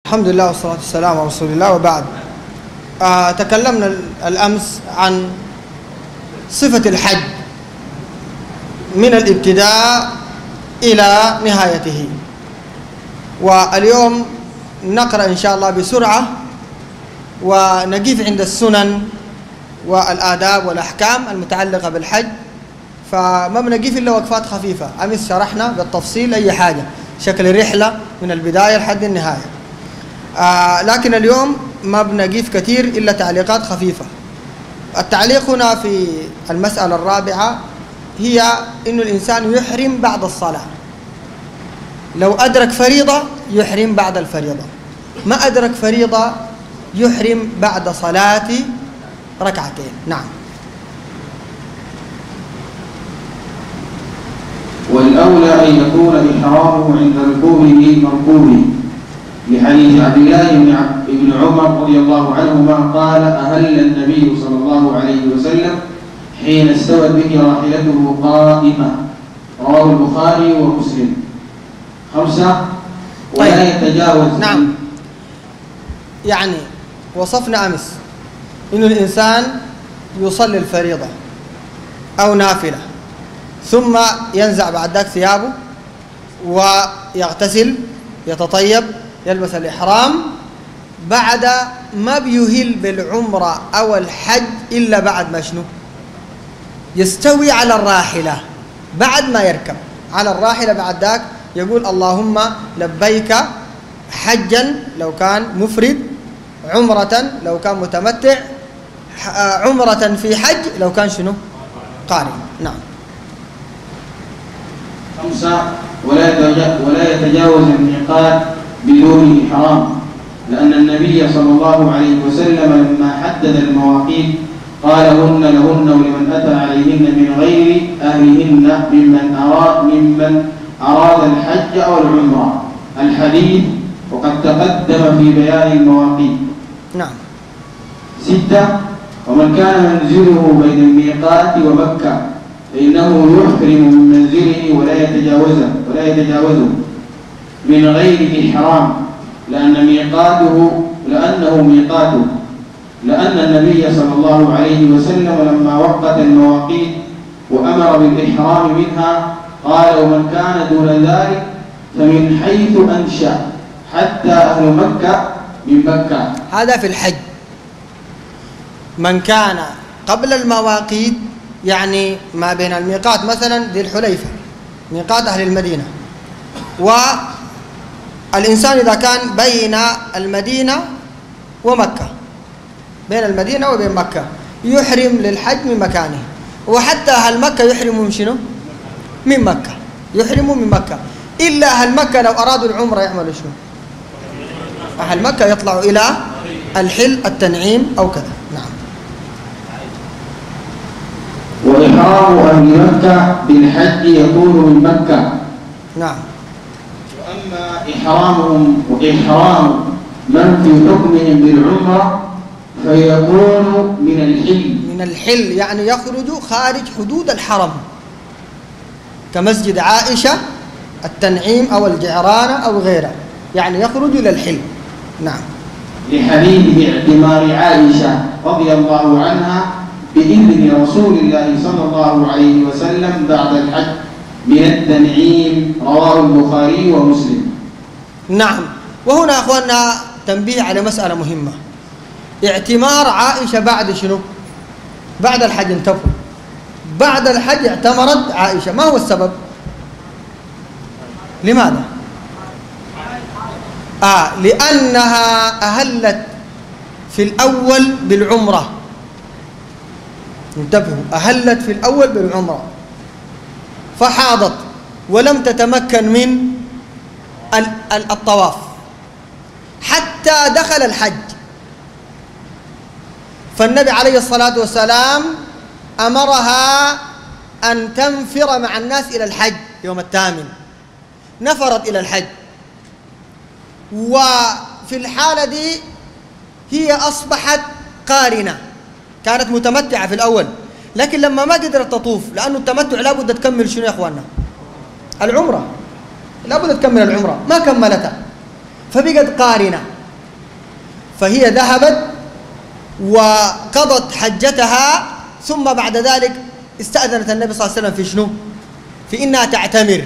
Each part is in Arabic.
الحمد لله والصلاة والسلام على رسول الله وبعد. تكلمنا الأمس عن صفة الحج من الابتداء إلى نهايته، واليوم نقرأ إن شاء الله بسرعة ونقف عند السنن والآداب والأحكام المتعلقة بالحج، فما بنقف إلا وقفات خفيفة. أمس شرحنا بالتفصيل أي حاجة، شكل الرحلة من البداية لحد النهاية، لكن اليوم ما بنقف كثير إلا تعليقات خفيفة. التعليق هنا في المسألة الرابعة هي إنه الإنسان يحرم بعد الصلاة، لو أدرك فريضة يحرم بعد الفريضة، ما أدرك فريضة يحرم بعد صلاة ركعتين. نعم. والأولى أن يكون إحرامه عند ركوبه مركوبه، لحديث عبد الله بن عمر رضي الله عنهما قال: أهل النبي صلى الله عليه وسلم حين استوت به راحلته قائمة، رواه البخاري ومسلم. 5. ولا يتجاوز. نعم، يعني وصفنا أمس إنه الإنسان يصلي الفريضة أو نافلة ثم ينزع بعد ذلك ثيابه ويغتسل يتطيب يلبس الإحرام، بعد ما بيهل بالعمرة أو الحج إلا بعد ما شنو؟ يستوي على الراحلة، بعد ما يركب على الراحلة بعد ذاك يقول اللهم لبيك حجا لو كان مفرد، عمرة لو كان متمتع، عمرة في حج لو كان شنو؟ قارن. نعم. 5. ولا يتجاوز الميقات بدون إحرام، لأن النبي صلى الله عليه وسلم لما حدد المواقيت قال: هن لهن ولمن أتى عليهن من غير أهلهن ممن أراد الحج أو العمرة، الحديث، وقد تقدم في بيان المواقيت. نعم. 6. ومن كان منزله بين الميقات ومكة فإنه يحرم من منزله ولا يتجاوزه من غير إحرام، لأنه ميقاته، لأن النبي صلى الله عليه وسلم لما وقت المواقيت وأمر بالإحرام منها قال: ومن كان دون ذلك فمن حيث أنشأ حتى أهل مكة من مكة. هذا في الحج. من كان قبل المواقيت، يعني ما بين الميقات مثلا ذي الحليفة ميقات أهل المدينة، والإنسان إذا كان بين المدينة ومكة، بين المدينة وبين مكة، يحرم للحج من مكانه، وحتى أهل مكة يحرموا من شنو؟ من مكة، يحرموا من مكة، إلا أهل مكة لو أرادوا العمرة يعملوا شنو؟ أهل مكة يطلعوا إلى الحل التنعيم أو كذا. نعم. وإحرام أهل مكة بالحج يكون من مكة. نعم. وأما إحرامهم وإحرام من في حكمهم بالعمرة فيكون من الحل. من الحل يعني يخرج خارج حدود الحرم، كمسجد عائشة، التنعيم أو الجعرانة أو غيره، يعني يخرج إلى الحل. نعم. لحديث اعتمار عائشة رضي الله عنها بإذن رسول الله صلى الله عليه وسلم بعد الحج من التنعيم، رواه البخاري ومسلم. نعم. وهنا أخواننا تنبيه على مسألة مهمة. اعتمار عائشة بعد شنو؟ بعد الحج. انتبهوا، بعد الحج اعتمرت عائشة. ما هو السبب؟ لماذا؟ لأنها أهلت في الأول بالعمرة. انتبهوا، أهلت في الأول بالعمرة فحاضت ولم تتمكن من الطواف حتى دخل الحج، فالنبي عليه الصلاة والسلام أمرها أن تنفر مع الناس إلى الحج يوم الثامن. نفرت إلى الحج، وفي الحالة دي هي أصبحت قارنة. كانت متمتعة في الأول، لكن لما ما قدرت تطوف، لأنه التمتع لابد تكمل شنو يا أخواننا؟ العمرة، لابد تكمل العمرة، ما كملتها فبقت قارنة. فهي ذهبت وقضت حجتها، ثم بعد ذلك استأذنت النبي صلى الله عليه وسلم في شنو؟ في إنها تعتمر.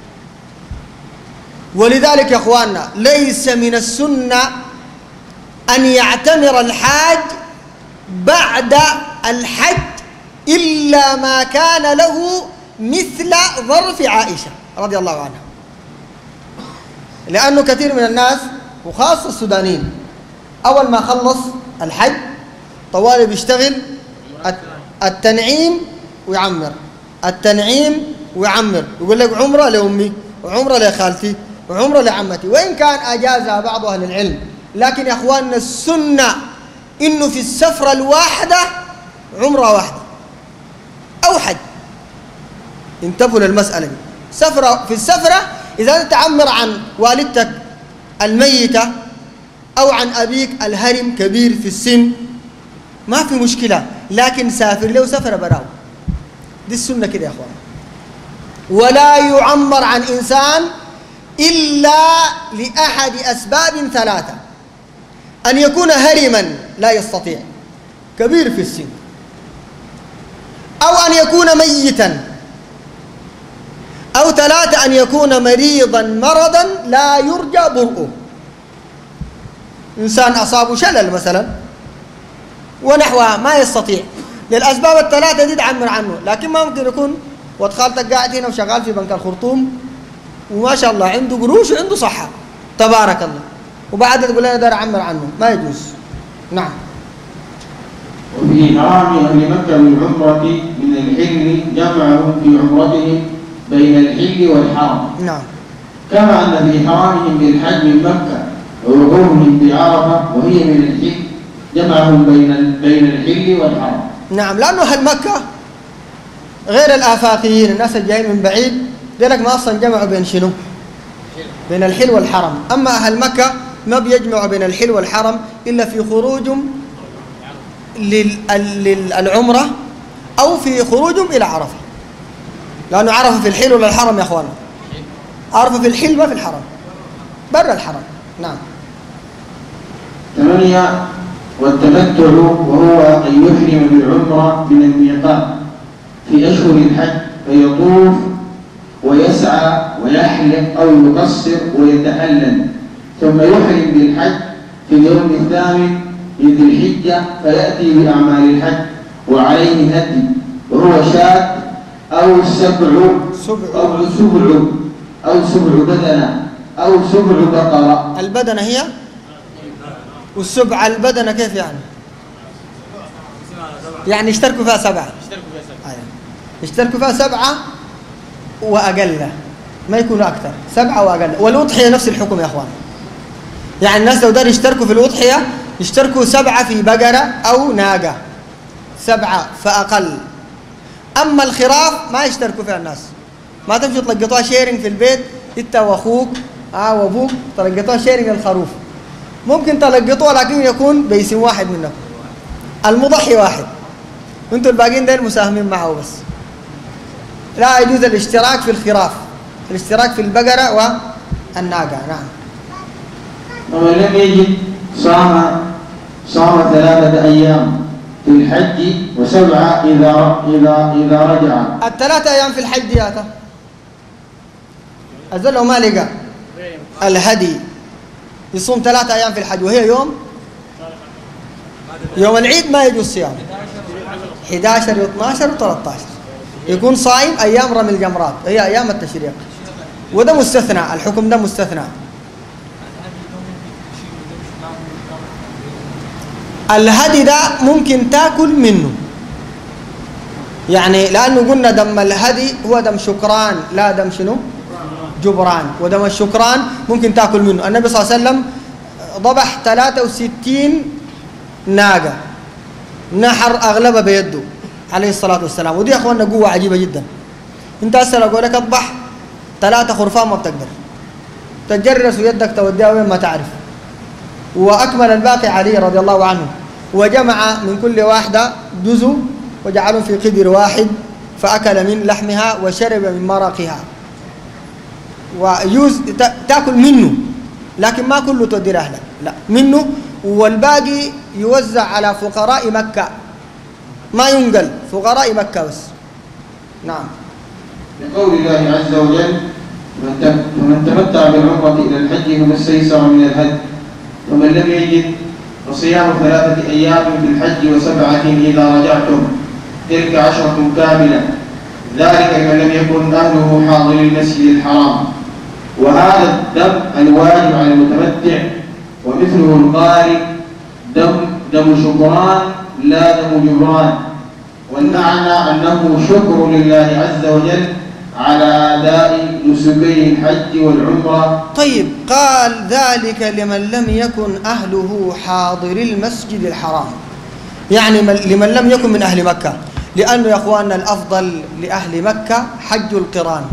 ولذلك يا أخواننا ليس من السنة أن يعتمر الحاج بعد الحج إلا ما كان له مثل ظرف عائشة رضي الله عنها، لأنه كثير من الناس وخاصة السودانيين أول ما خلص الحج طوالي بيشتغل التنعيم ويعمر، التنعيم ويعمر، يقول لك عمرة لأمي وعمرة لخالتي وعمرة لعمتي، وإن كان أجازها بعض أهل العلم، لكن يا أخواننا السنة إنه في السفرة الواحدة عمرة واحدة أو حج. انتبهوا للمسألة دي. سفرة في السفرة إذا أنت تعمر عن والدتك الميتة أو عن أبيك الهرم كبير في السن ما في مشكلة، لكن سافر له سفرة براو، دي السنة كده يا أخوان. ولا يعمر عن إنسان إلا لأحد أسباب ثلاثة: أن يكون هرما لا يستطيع كبير في السن، أو أن يكون ميتا، أو ثلاثة أن يكون مريضا مرضا لا يرجى برؤه، إنسان أصابه شلل مثلا ونحوها ما يستطيع، للأسباب الثلاثة دي تعمر عنه. لكن ما ممكن يكون ولد خالتك قاعد هنا وشغال في بنك الخرطوم وما شاء الله عنده قروش وعنده صحة تبارك الله، وبعد تقول أنا دار أعمر عنه، ما يجوز. نعم. وفي إحرام أهل مكة بالعمرة من الحل جمعهم في عمرتهم بين الحل والحرم. نعم. كما أن في إحرامهم بالحج من مكة ووقوفهم بعرفة وهي من الحل جمعهم بين الحل والحرم. نعم، لأنه أهل مكة غير الآفاقيين الناس الجايين من بعيد ديلك ما أصلا جمعوا بين شنو؟ بين الحل والحرم. أما أهل مكة ما بيجمعوا بين الحل والحرم إلا في خروجهم للعمرة أو في خروجهم إلى عرفة، لأنه عرفة في الحل ولا الحرم يا أخوانا؟ عرفة في الحل ما في الحرم، برا الحرم. نعم. 8 والتمتع وهو أن يحرم بالعمرة من الميقات في أشهر الحج فيطوف ويسعى ويحلق أو يقصر ويتحلل، ثم يحرم بالحج في اليوم الثامن من ذي الحجة فيأتي بأعمال الحج وعليه هدي وهو شاة أو سبع بدنة أو سبع بقرة. البدنة هي والسبع البدنة كيف يعني؟ يعني اشتركوا فيها 7. اشتركوا فيها 7 وأقل، ما يكونوا أكثر، 7 وأقل. والأضحية نفس الحكم يا أخوان، يعني الناس لو دار يشتركوا في الأضحية يشتركوا 7 في بقرة أو ناقة، 7 فأقل. أما الخراف ما يشتركوا فيها الناس، ما تمشوا تلقطوها شيرنج في البيت أنت وأخوك وأبوك تلقطوها شيرنج الخروف، ممكن تلقطوها لكن يكون باسم واحد منكم، المضحي واحد، وانتوا الباقيين دول مساهمين معه بس. لا يجوز الاشتراك في الخراف، الاشتراك في البقرة والناقة. نعم. ومن لم يجد صام 3 أيام في الحج و7 إذا رجع. 3 أيام في الحج دياتا أزل وما لقى الهدي يصوم 3 أيام في الحج، وهي يوم العيد ما يجوز صيام 11 و12 و13 يكون صايم أيام رمي الجمرات، هي أيام التشريق، وده مستثنى، الحكم ده مستثنى. الهدي ده ممكن تاكل منه، يعني لأنه قلنا دم الهدي هو دم شكران لا دم شنو؟ جبران، ودم الشكران ممكن تاكل منه. النبي صلى الله عليه وسلم ذبح 63 ناقة، نحر أغلبها بيده عليه الصلاة والسلام، ودي يا أخواننا قوة عجيبة جدا. أنت هسه لو أقول لك اذبح 3 خرفان ما بتقدر، تجرس ويدك توديها وين ما تعرف. وأكمل الباقي علي رضي الله عنه، وجمع من كل واحدة جزء وجعلهم في قدر واحد فأكل من لحمها وشرب من مرقها. ويجوز تأكل منه لكن ما كله تودي أهلك، لا منه والباقي يوزع على فقراء مكة، ما ينقل، فقراء مكة بس. نعم. لقول الله عز وجل: فمن تمتع بالعمرة إلى الحج فما استيسر من الهدي، ومن لم يجد فصيام 3 أيام في الحج و7 إذا رجعتم، تلك 10 كاملة، ذلك لمن لم يكن أهله حاضر المسجد الحرام. وهذا الدم الواجب على المتمتع، ومثله القارئ دم شكران لا دم جبران، والمعنى أنه شكر لله عز وجل على أداء نسكي الحج والعمرة. طيب، قال ذلك لمن لم يكن أهله حاضر المسجد الحرام، يعني لمن لم يكن من أهل مكة، لأنه يا أخواننا الأفضل لأهل مكة حج القران،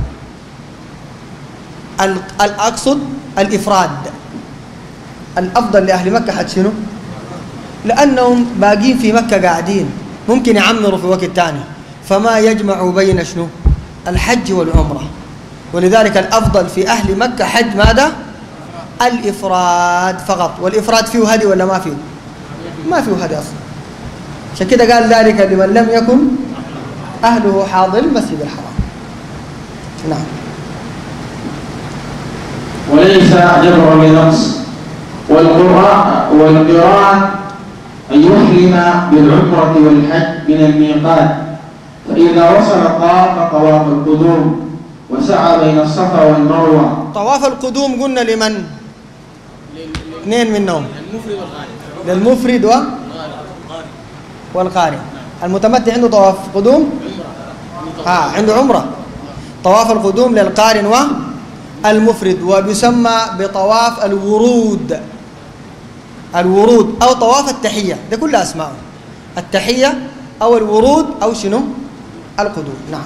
الأقصد الإفراد. الأفضل لأهل مكة حج شنو؟ لأنهم باقين في مكة قاعدين، ممكن يعمروا في وقت تاني، فما يجمع بين شنو؟ الحج والعمرة. ولذلك الأفضل في أهل مكة حج ماذا؟ الإفراد فقط. والإفراد فيه هدي ولا ما فيه؟ ما فيه هدي أصلا. عشان كده قال ذلك لمن لم يكن أهله حاضر المسجد الحرام. نعم. وليس جبر بنقص. والقران أن يحرم بالعمرة والحج من الميقات، فإذا وصل طاف طواف القدوم وسعى بين الصفا والمروة. طواف القدوم قلنا لمن؟ اثنين منهم، للمفرد والقارئ. المتمتع عنده طواف قدوم، عنده عمرة. طواف القدوم للقارئ والمفرد، وبيسمى بطواف الورود أو طواف التحية، ده كلها أسماء، التحية أو الورود أو شنو؟ القدوم. نعم.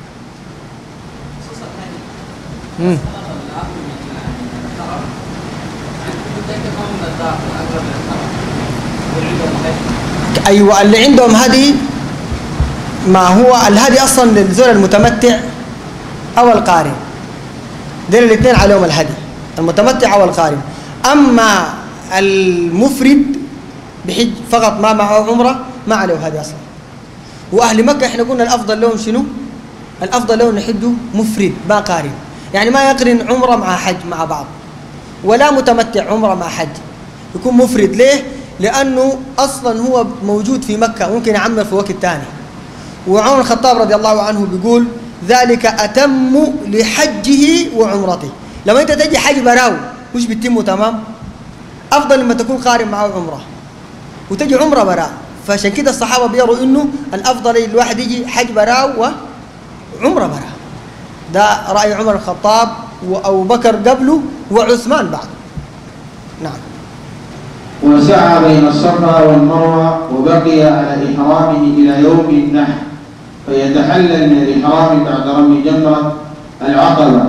أيوة، اللي عندهم هدي، ما هو الهدي أصلا للزول المتمتع أو القارن، دول الاثنين عليهم الهدي، المتمتع أو القارن. أما المفرد بحج فقط ما معه عمرة ما عليه هدي أصلا. وأهل مكة إحنا قلنا الأفضل لهم شنو؟ الأفضل لهم يحجوا مفرد ما قارن، يعني ما يقرن عمرة مع حج مع بعض، ولا متمتع عمرة مع حج، يكون مفرد. ليه؟ لأنه أصلا هو موجود في مكة، ممكن يعمر في وقت تاني. وعمر الخطاب رضي الله عنه بيقول ذلك أتم لحجه وعمرته. لما أنت تجي حج براو وش بتتمه تمام؟ أفضل لما تكون قارن معه عمرة وتجي عمرة براو. فعشان كده الصحابة بيروا إنه الأفضل الواحد يجي حج براو وعمرة براو. ده رأي عمر الخطاب وأبو بكر قبله وعثمان بعد. نعم. وسعى بين الصفا والمروة وبقي على إحرامه إلى يوم النحر، فيتحلل من الإحرام بعد رمي جمرة العقبة،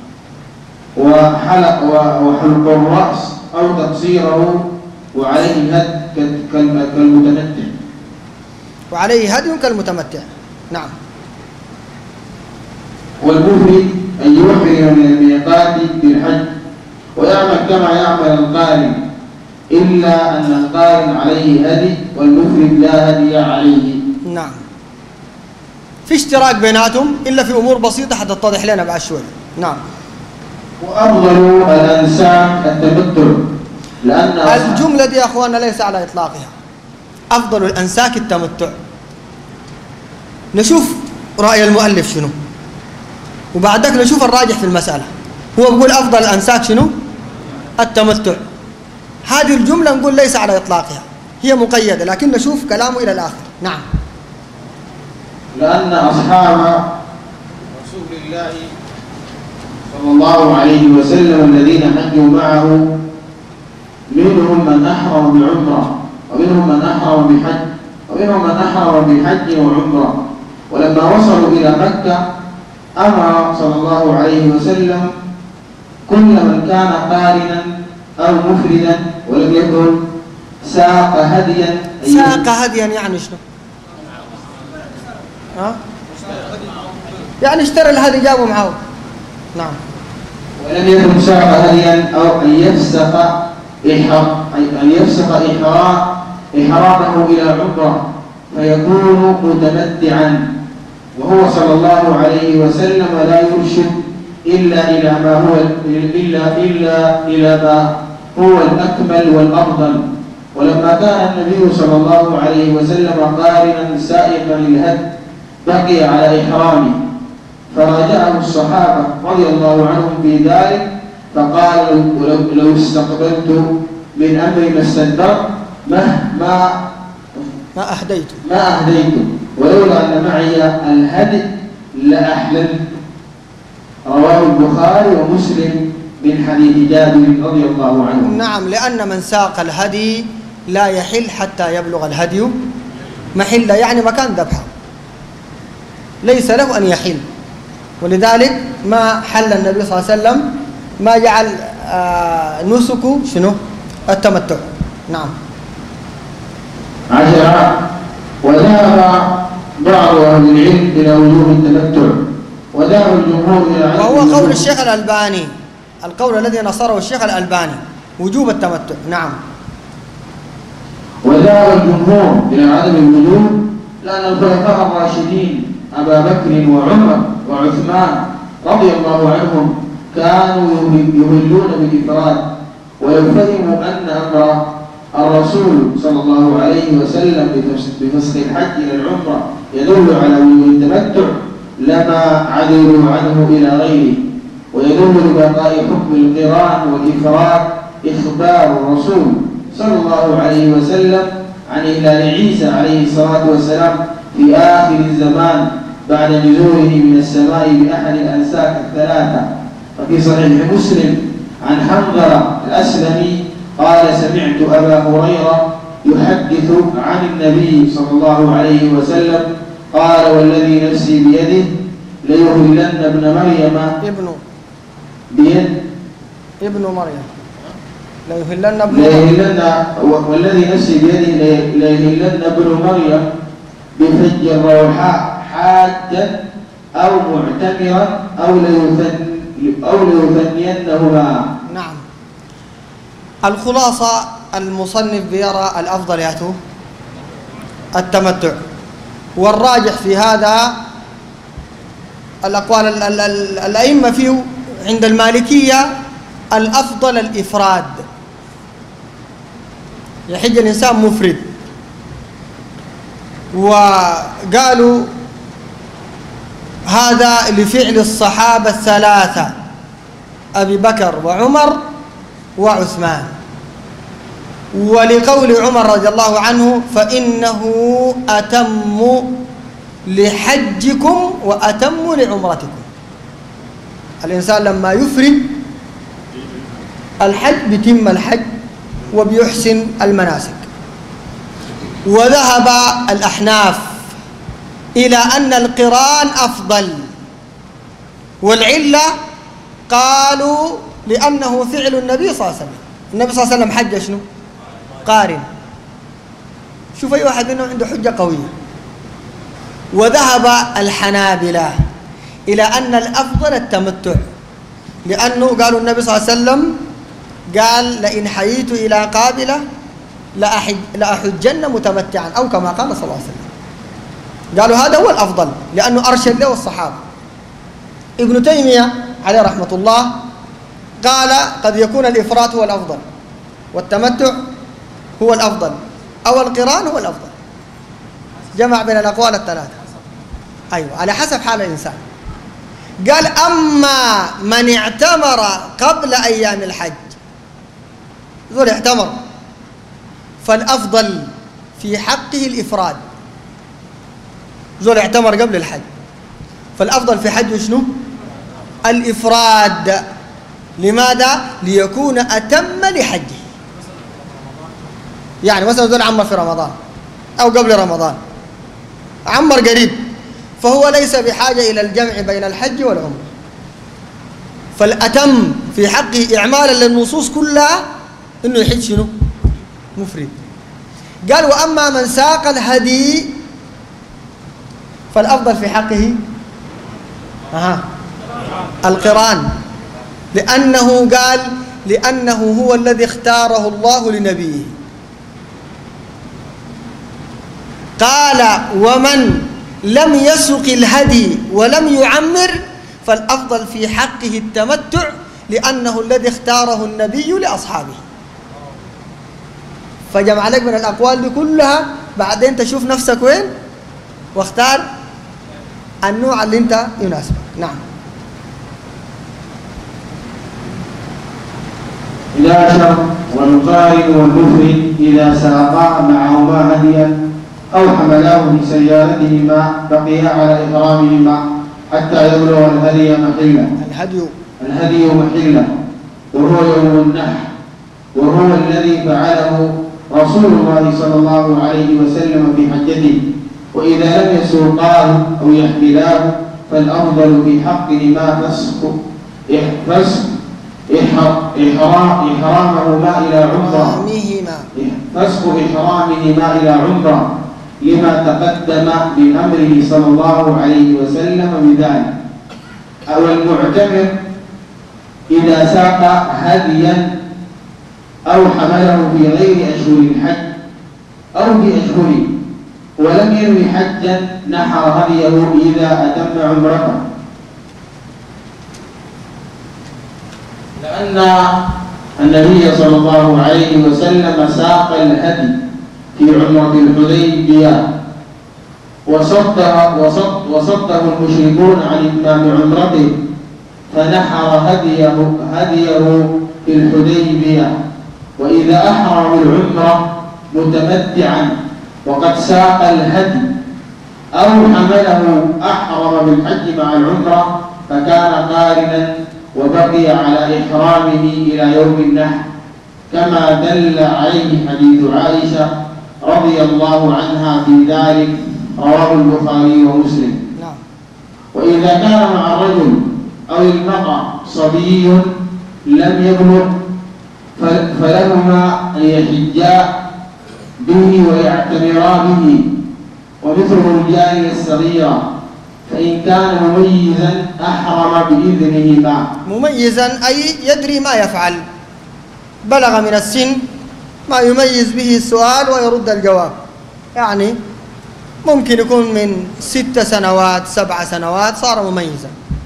وحلق الرأس أو تقصيره، وعليه هدي كالمتمتع. وعليه هدي كالمتمتع. نعم. والمفرد أن يحرم من الميقات بالحج ويعمل كما يعمل القارن، إلا أن القارن عليه هدي والمفرد لا هدي عليه. نعم. في اشتراك بيناتهم إلا في أمور بسيطة حتتضح لنا بعد شوي. نعم. وأفضل الأنساك التمتع، لأن الجملة دي يا أخواننا ليس على إطلاقها. أفضل الأنساك التمتع. نشوف رأي المؤلف شنو، وبعدك نشوف الراجح في المسألة. هو بيقول أفضل الأنساك شنو؟ التمتع. هذه الجملة نقول ليس على إطلاقها، هي مقيدة، لكن نشوف كلامه إلى الآخر. نعم. لأن أصحاب رسول الله صلى الله عليه وسلم الذين حجوا معه منهم من أحرم بعمرة، ومنهم من أحرم بحج، ومنهم من أحرم بحج وعمرة. ولما وصلوا إلى مكة أمر صلى الله عليه وسلم كل من كان قارنا أو مفردا ولم يكن ساق هديا. ساق هديا يعني شنو؟ يعني اشترى الهدي جابه معه. نعم. ولم يكن ساق هديا أو أن يفسق أن يفسخ إحرامه إلى عمرة فيكون متمتعا، وهو صلى الله عليه وسلم لا يرشد إلا إلى ما هو الأكمل والأفضل. ولما كان النبي صلى الله عليه وسلم قارنا سائقا للهدي بقي على إحرامه، فراجعه الصحابة رضي الله عنهم في ذلك، فقال لو استقبلت من أمري ما استدبرت ما أهديت ولولا أن معي الهدي لأحللت. رواه البخاري ومسلم من حديث جابر رضي الله عنه. نعم، لأن من ساق الهدي لا يحل حتى يبلغ الهدي محل، يعني مكان ذبحه، ليس له أن يحل. ولذلك ما حل النبي صلى الله عليه وسلم، ما جعل نسكه شنو؟ التمتع. نعم. 10. وذهب بعض أهل العلم إلى وجوب التمتع، وذهب الجمهور إلى عدم، وهو قول الشيخ الألباني، القول الذي نصره الشيخ الألباني وجوب التمتع. نعم. وذهب الجمهور إلى عدم الوجوب لأن الخلفاء الراشدين أبا بكر وعمر وعثمان رضي الله عنهم كانوا يهلون بالإفراد، ولو فهموا أن أمر الرسول صلى الله عليه وسلم بفسخ الحج إلى العمرة يدل على وجوب التمتع لما عدلوا عنه إلى غيره. ويدل لبقاء حكم القران والإفراد إخبار الرسول صلى الله عليه وسلم عن إهلال عيسى عليه الصلاة والسلام في آخر الزمان بعد نزوله من السماء بأحد الأنساك الثلاثة. وفي صحيح مسلم عن حنظلة الأسلمي قال: سمعت أبا هريرة يحدث عن النبي صلى الله عليه وسلم قال: والذي نفسي بيده ليهلن ابن مريم ابن مريم ليهلن والذي نفسي بيده ليهلن ابن مريم بفج الروحاء حاجا أو معتمرا أو ليثنينهما. نعم. الخلاصة المصنف بيرى الأفضل التمتع، والراجح في هذا الأقوال الأئمة فيه عند المالكية الأفضل الإفراد، يحج الإنسان مفرد. وقالوا هذا لفعل الصحابة الثلاثة أبي بكر وعمر وعثمان، ولقول عمر رضي الله عنه: فإنه أتم لحجكم وأتم لعمرتكم. الإنسان لما يفرد الحج بيتم الحج وبيحسن المناسك. وذهب الأحناف إلى أن القران أفضل، والعلة قالوا لأنه فعل النبي صلى الله عليه وسلم. النبي صلى الله عليه وسلم حج شنو؟ قارن. شوف أي واحد منهم عنده حجة قوية. وذهب الحنابلة إلى أن الأفضل التمتع، لأنه قالوا النبي صلى الله عليه وسلم قال: لئن حييت إلى قابلة لأحجن متمتعا، أو كما قال صلى الله عليه وسلم. قالوا هذا هو الأفضل لأنه أرشد له الصحابة. ابن تيمية عليه رحمة الله قال: قد يكون الإفراد هو الأفضل، والتمتع هو الأفضل، أو القران هو الأفضل. جمع بين الأقوال الثلاثة. أيوة، على حسب حال الإنسان. قال: أما من اعتمر قبل أيام الحج، ذو اعتمر، فالأفضل في حقه الإفراد. ذو اعتمر قبل الحج، فالأفضل في حجه شنو؟ الإفراد. لماذا؟ ليكون أتم لحجه. يعني مثلا ذو عمر في رمضان أو قبل رمضان، عمر قريب، فهو ليس بحاجة إلى الجمع بين الحج والعمرة، فالأتم في حقه إعمالا للنصوص كلها إنه يحج شنو؟ مفرد. قال: وأما من ساق الهدي فالأفضل في حقه القران، لأنه قال: لأنه هو الذي اختاره الله لنبيه. قال ومن لم يسق الهدي ولم يعمر فالأفضل في حقه التمتع لأنه الذي اختاره النبي لأصحابه. فجمع لك من الأقوال دي كلها، بعدين تشوف نفسك وين واختار النوع اللي انت يناسبك. نعم. 11 والقارن والمفرد إذا ساقا معهما هديا أو حملاه في سيارتهما بقيا على إكرامهما حتى يبلغ الهدي محله. الهدي محله وهو يوم النحر، وهو الذي فعله رسول الله صلى الله عليه وسلم في حجته. وإذا لم يسوقاه أو يحملاه فالأفضل في حقهما إحرامهما إلى عمرة، فسخ إحرامهما إلى عمرة لما تقدم من أمره صلى الله عليه وسلم بذلك. أو المعتمر إذا ساق هديا أو حمله في غير أشهر الحج أو في أشهره ولم ينوي حجا نحر هديه إذا أتم عمرته، لأن النبي صلى الله عليه وسلم ساق الهدي في عمرة الحديبية وصده المشركون عن إتمام عمرته فنحر هديه في الحديبية. وإذا أحرم العمرة متمتعا وقد ساق الهدي أو حمله أحرم بالحج مع العمرة فكان قارنا وبقي على إحرامه إلى يوم النحر، كما دل عليه حديث عائشة رضي الله عنها في ذلك، رواه البخاري ومسلم. وإذا كان مع الرجل أو المرأة صبي لم يبلغ فلهما أن يحجا به ويعتمرا به، ومثله الجارية الصغيرة فإن كان مميزا أحرم بإذنهما. مميزا أي يدري ما يفعل، بلغ من السن ما يميز به السؤال ويرد الجواب، يعني ممكن يكون من 6 سنوات 7 سنوات صار مميزا.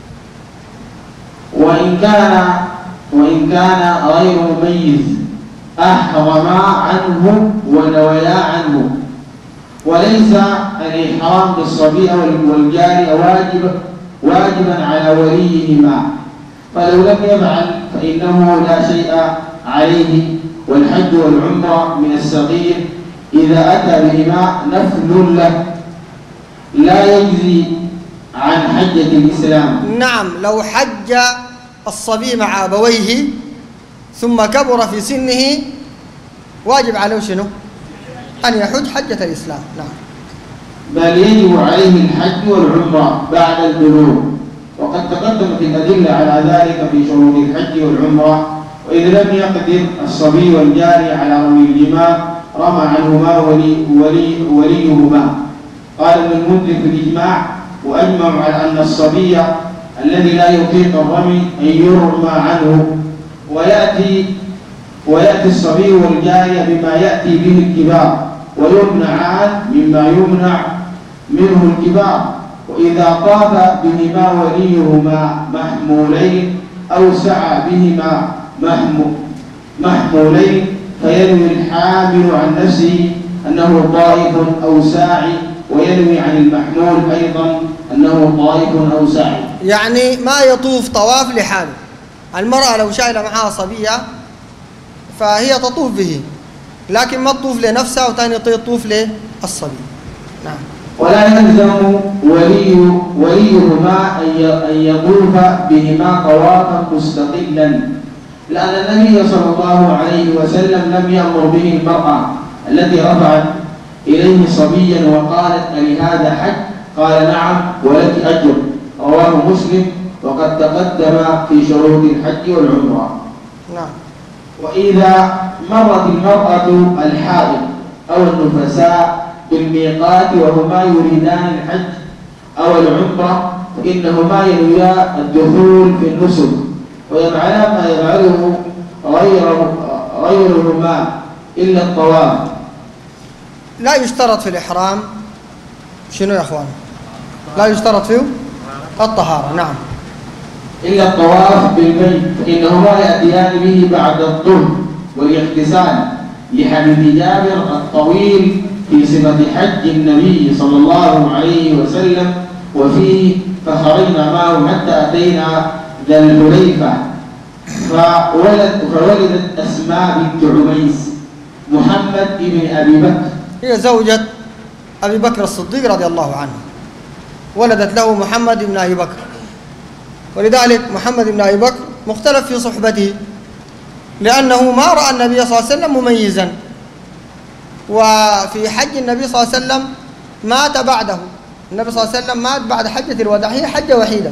وإن كان غير مميز أحرما عنه ونويا عنه. وليس الإحرام بالصبي والجارية واجبا على وليهما، فلو لم يفعل فإنه لا شيء عليه. والحج والعمرة من الصغير إذا أتى بهما نفل له لا يجزي عن حجة الإسلام. نعم، لو حج الصبي مع أبويه ثم كبر في سنه واجب عليه شنو؟ أن يحج حجة الإسلام. نعم. بل يجب عليه الحج والعمرة بعد البلوغ، وقد تقدم في الأدلة على ذلك في شروط الحج والعمرة. وإذا لم يقدر الصبي والجاري على رمي الجمار رمى عنهما وليهما. قال ابن المنذر في الإجماع: وأجمعوا على أن الصبي الذي لا يطيق الرمي أن يرمى عنه، ويأتي الصبي والجارية بما يأتي به الكبار، ويمنعان مما يمنع منه الكبار. وإذا طاف بهما وليهما محمولين أو سعى بهما محمولين فينوي الحامل عن نفسه أنه طائف أو ساعي، وينوي عن المحمول أيضا أنه طائف أو ساعي. يعني ما يطوف طواف لحاله. المرأة لو شايلة معها صبية فهي تطوف به، لكن ما تطوف لنفسها وثاني تطوف للصبي. نعم. ولا يلزم وليهما أن يطوف بهما طوافا مستقلا، لأن النبي صلى الله عليه وسلم لم يأمر به المرأة التي رفعت إليه صبيا وقالت: ألهذا حج؟ قال: نعم ولك أجر. رواه مسلم، وقد تقدم في شروط الحج والعمرة. نعم. وإذا مرت المرأة الحائض أو النفساء بالميقات وهما يريدان الحج أو العمرة فإنهما ينويا الدخول في النسك ويفعلا ما يفعله غيرهما إلا الطواف. لا يشترط في الإحرام شنو يا أخوان؟ لا يشترط فيه الطهارة. نعم. إلا الطواف بالبيت فإنهما يأتيان به بعد الطهر والاغتسال، لحديث جابر الطويل في صفة حج النبي صلى الله عليه وسلم وفيه فخرجنا معه حتى أتينا ذا الحليفة فولدت أسماء بنت عميس محمد بن أبي بكر، هي زوجة أبي بكر الصديق رضي الله عنه، ولدت له محمد بن أبي بكر، ولذلك محمد بن أبي بكر مختلف في صحبته، لأنه ما رأى النبي صلى الله عليه وسلم مميزا، وفي حج النبي صلى الله عليه وسلم مات بعده، النبي صلى الله عليه وسلم مات بعد حجة الوداع، هي حجة وحيدة،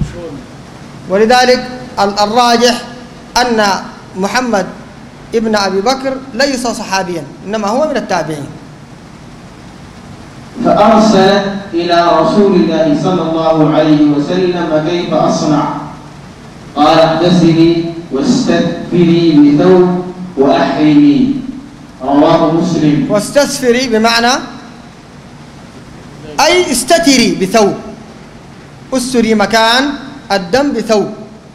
ولذلك الراجح أن محمد ابن أبي بكر ليس صحابيا، إنما هو من التابعين. فأرسلت إلى رسول الله صلى الله عليه وسلم كيف أصنع؟ قال اغتسلي واستدفري بثوب وأحرمي، رواه مسلم. واستسفري بمعنى أي استتري بثوب، استري مكان الدم بثوب.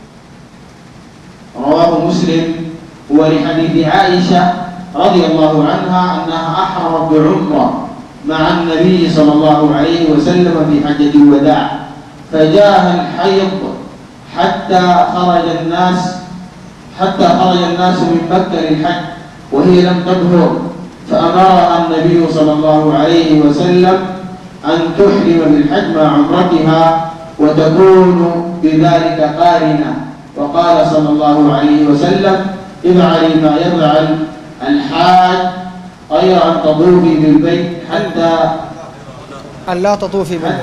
رواه مسلم. ولحديث عائشة رضي الله عنها أنها أحرمت بعمرة مع النبي صلى الله عليه وسلم في حجة الوداع، فجاءها الحيض حتى خرج الناس من مكة للحج وهي لم تطهر، فأمرها النبي صلى الله عليه وسلم أن تحرم بالحج مع عمرتها وتكون بذلك قارنة، وقال صلى الله عليه وسلم افعلي ما يفعل الحاج غير أن تطوفي بالبيت حتى أن لا تطوفي بالبيت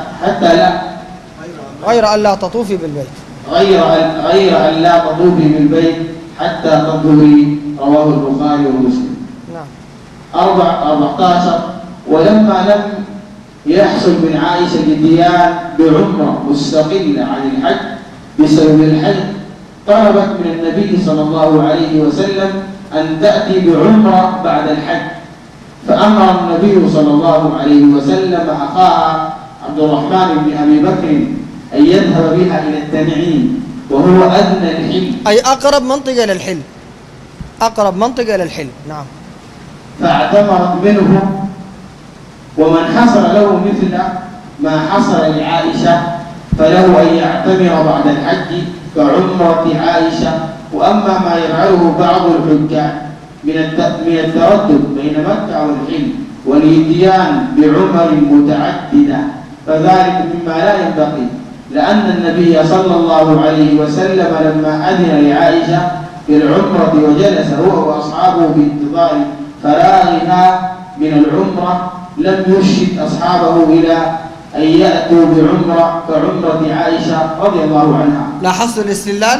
غير أن لا تطوفي بالبيت غير أن لا تطوفي بالبيت حتى تطهري، رواه البخاري ومسلم. نعم. 14 ولما لم يحصل من عائشة الاتيان بعمرة مستقلة عن الحج بسبب الحج، طلبت من النبي صلى الله عليه وسلم أن تأتي بعمرة بعد الحج، فأمر النبي صلى الله عليه وسلم أخاها عبد الرحمن بن أبي بكر أن يذهب بها إلى التنعيم وهو أدنى الحل، أي أقرب منطقة للحل، أقرب منطقة للحل. نعم. فاعتمرت منه، ومن حصل له مثل ما حصل لعائشة فله أن يعتمر بعد الحج كعمرة عائشة. وأما ما يفعله بعض الحجاج من التردد بين مكة والحل والإتيان بعمر متعددة فذلك مما لا ينبغي، لأن النبي صلى الله عليه وسلم لما أذن لعائشة بالعمرة وجلس هو وأصحابه بانتظار فراغها من العمرة لم يرشد أصحابه إلى أن يأتوا بعمرة كعمرة عائشة رضي الله عنها. لاحظت الاستدلال؟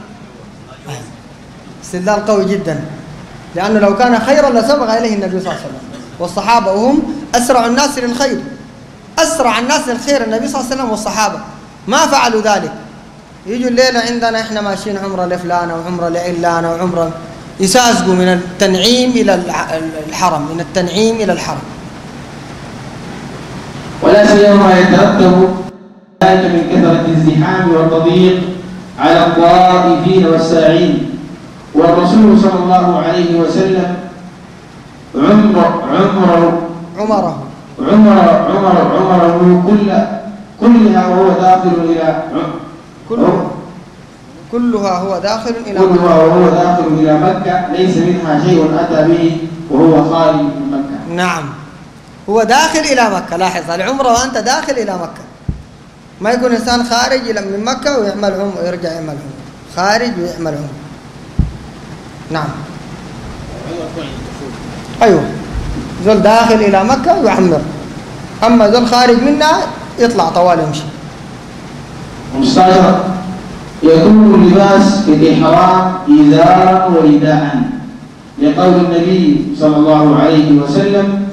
استدلال قوي جدا، لأنه لو كان خيرا لسبق إليه النبي صلى الله عليه وسلم والصحابة، وهم أسرع الناس للخير، أسرع الناس للخير النبي صلى الله عليه وسلم والصحابة، ما فعلوا ذلك. يجوا الليلة عندنا إحنا ماشيين عمرة لفلانة وعمرة لعلانة وعمرة، يسازقوا من التنعيم إلى الحرم، من التنعيم إلى الحرم. ولا سيما يترتب ذلك من كثرة الزحام والتضييق على الطائفين والساعين. والرسول صلى الله عليه وسلم عمره كلها وهو داخل إلى كلها هو داخل إلى مكة، ليس منها شيء أتى به وهو خارج من مكة. نعم، هو داخل إلى مكة. لاحظ العمرة وأنت داخل إلى مكة، ما يكون إنسان خارج من مكة ويعمل عمرة ويرجع يعمل عمرة، خارج ويعمل عمرة. نعم. أيوه، ذل داخل إلى مكة ويعمر، أما ذل خارج منها يطلع طوال يمشي. 15 يكون اللباس في الإحرام إزارا ورداء، لقول النبي صلى الله عليه وسلم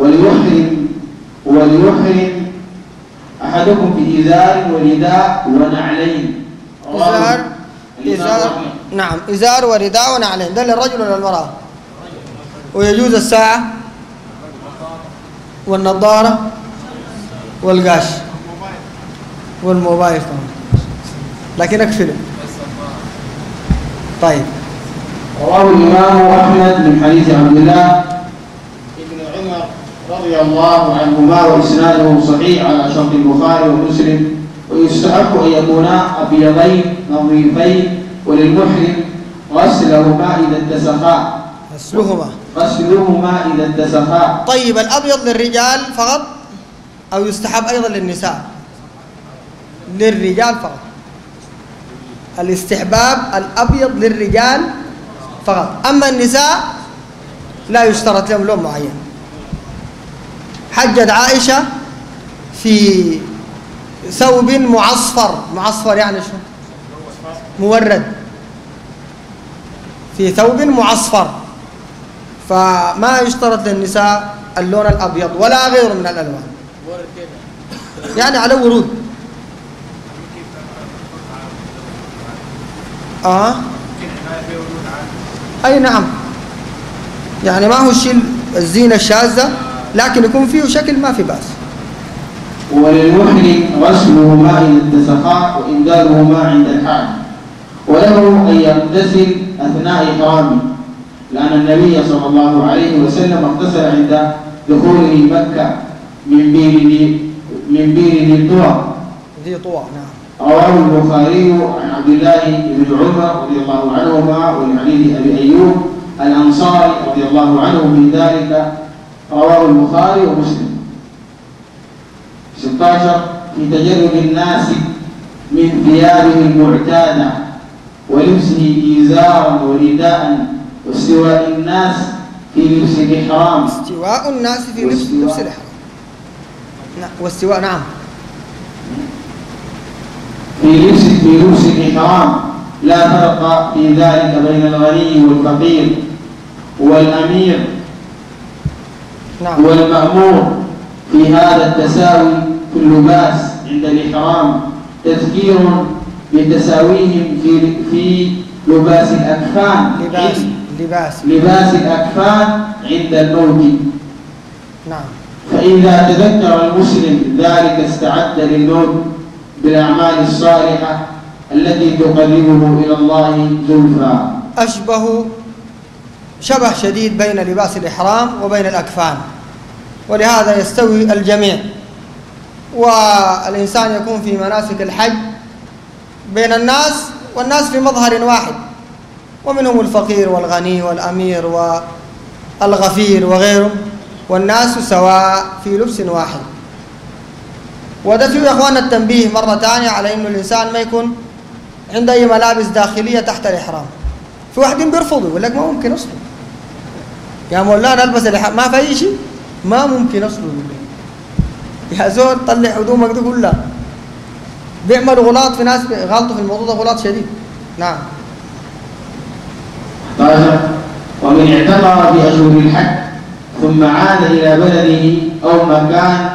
وليحرم أحدكم بإزار ورداء ونعلين. إزار إزار، نعم، إزار ورداء ونعلين، ده للرجل ولا المرأة؟ ويجوز الساعة والنظارة والقاش والموبايل كمان، لكن أكفله. طيب. رواه الإمام أحمد من حديث عبد الله بن عمر رضي الله عنهما وإسناده صحيح على شرط البخاري ومسلم. ويستحق أن يكونا أبيضين نظيفين، وللمحرم غسلهما إذا اتسخا. غسلهما إذا اتسخا. طيب، الأبيض للرجال فقط أو يستحب أيضا للنساء؟ للرجال فقط. الاستحباب الأبيض للرجال فقط، أما النساء لا يشترط لهم لون معين. حجت عائشة في ثوب معصفر، معصفر يعني شو؟ مورد، في ثوب معصفر، فما يشترط للنساء اللون الأبيض ولا غيره من الألوان، يعني على ورود. أي نعم، يعني ما هو الشيء الزينة الشاذة، لكن يكون فيه شكل ما في بأس. وللمحرم غسلهما إذا اتسخا وإنزالهما عند الحاج، وله أن يغتسل أثناء إحرامه، لأن النبي صلى الله عليه وسلم اغتسل عند دخوله مكة من بئر ذي طوى. نعم. رواه البخاري عن عبد الله بن عمر رضي الله عنهما وعن حديث أبي أيوب الأنصاري رضي الله عنه في ذلك، رواه البخاري ومسلم. 16 في تجرد الناس من ثيابه المعتادة ولبسه إزارا ورداء، واستواء الناس في لبس الإحرام. استواء الناس في لبس الإحرام. واستواء، نعم، في لبس الإحرام. لا فرق في ذلك بين الغني والفقير والأمير والمأمور في هذا التساوي في اللباس عند الإحرام، تذكير بتساويهم في لباس الأكفان، لباس الأكفان عند الموت. نعم. فإذا تذكر المسلم ذلك استعد للموت بالأعمال الصالحة التي تقربه إلى الله زلفى. شبه شديد بين لباس الإحرام وبين الأكفان، ولهذا يستوي الجميع، والإنسان يكون في مناسك الحج بين الناس، والناس في مظهر واحد، ومنهم الفقير والغني والأمير والغفير وغيره، والناس سواء في لبس واحد. وده فيه يا أخوان التنبيه مرة ثانية على إنه الإنسان ما يكون عنده أي ملابس داخلية تحت الإحرام. في واحدين بيرفضوا، يقول لك ما ممكن أصله يا مولانا ألبس الإحرام، ما في أي شيء، ما ممكن أصله. يا زول طلع هدومك دي كلها. بيعملوا غلاط، في ناس غلطوا في الموضوع ده غلاط شديد. نعم. ومن اعتمر في أشهر الحج ثم عاد إلى بلده أو مكان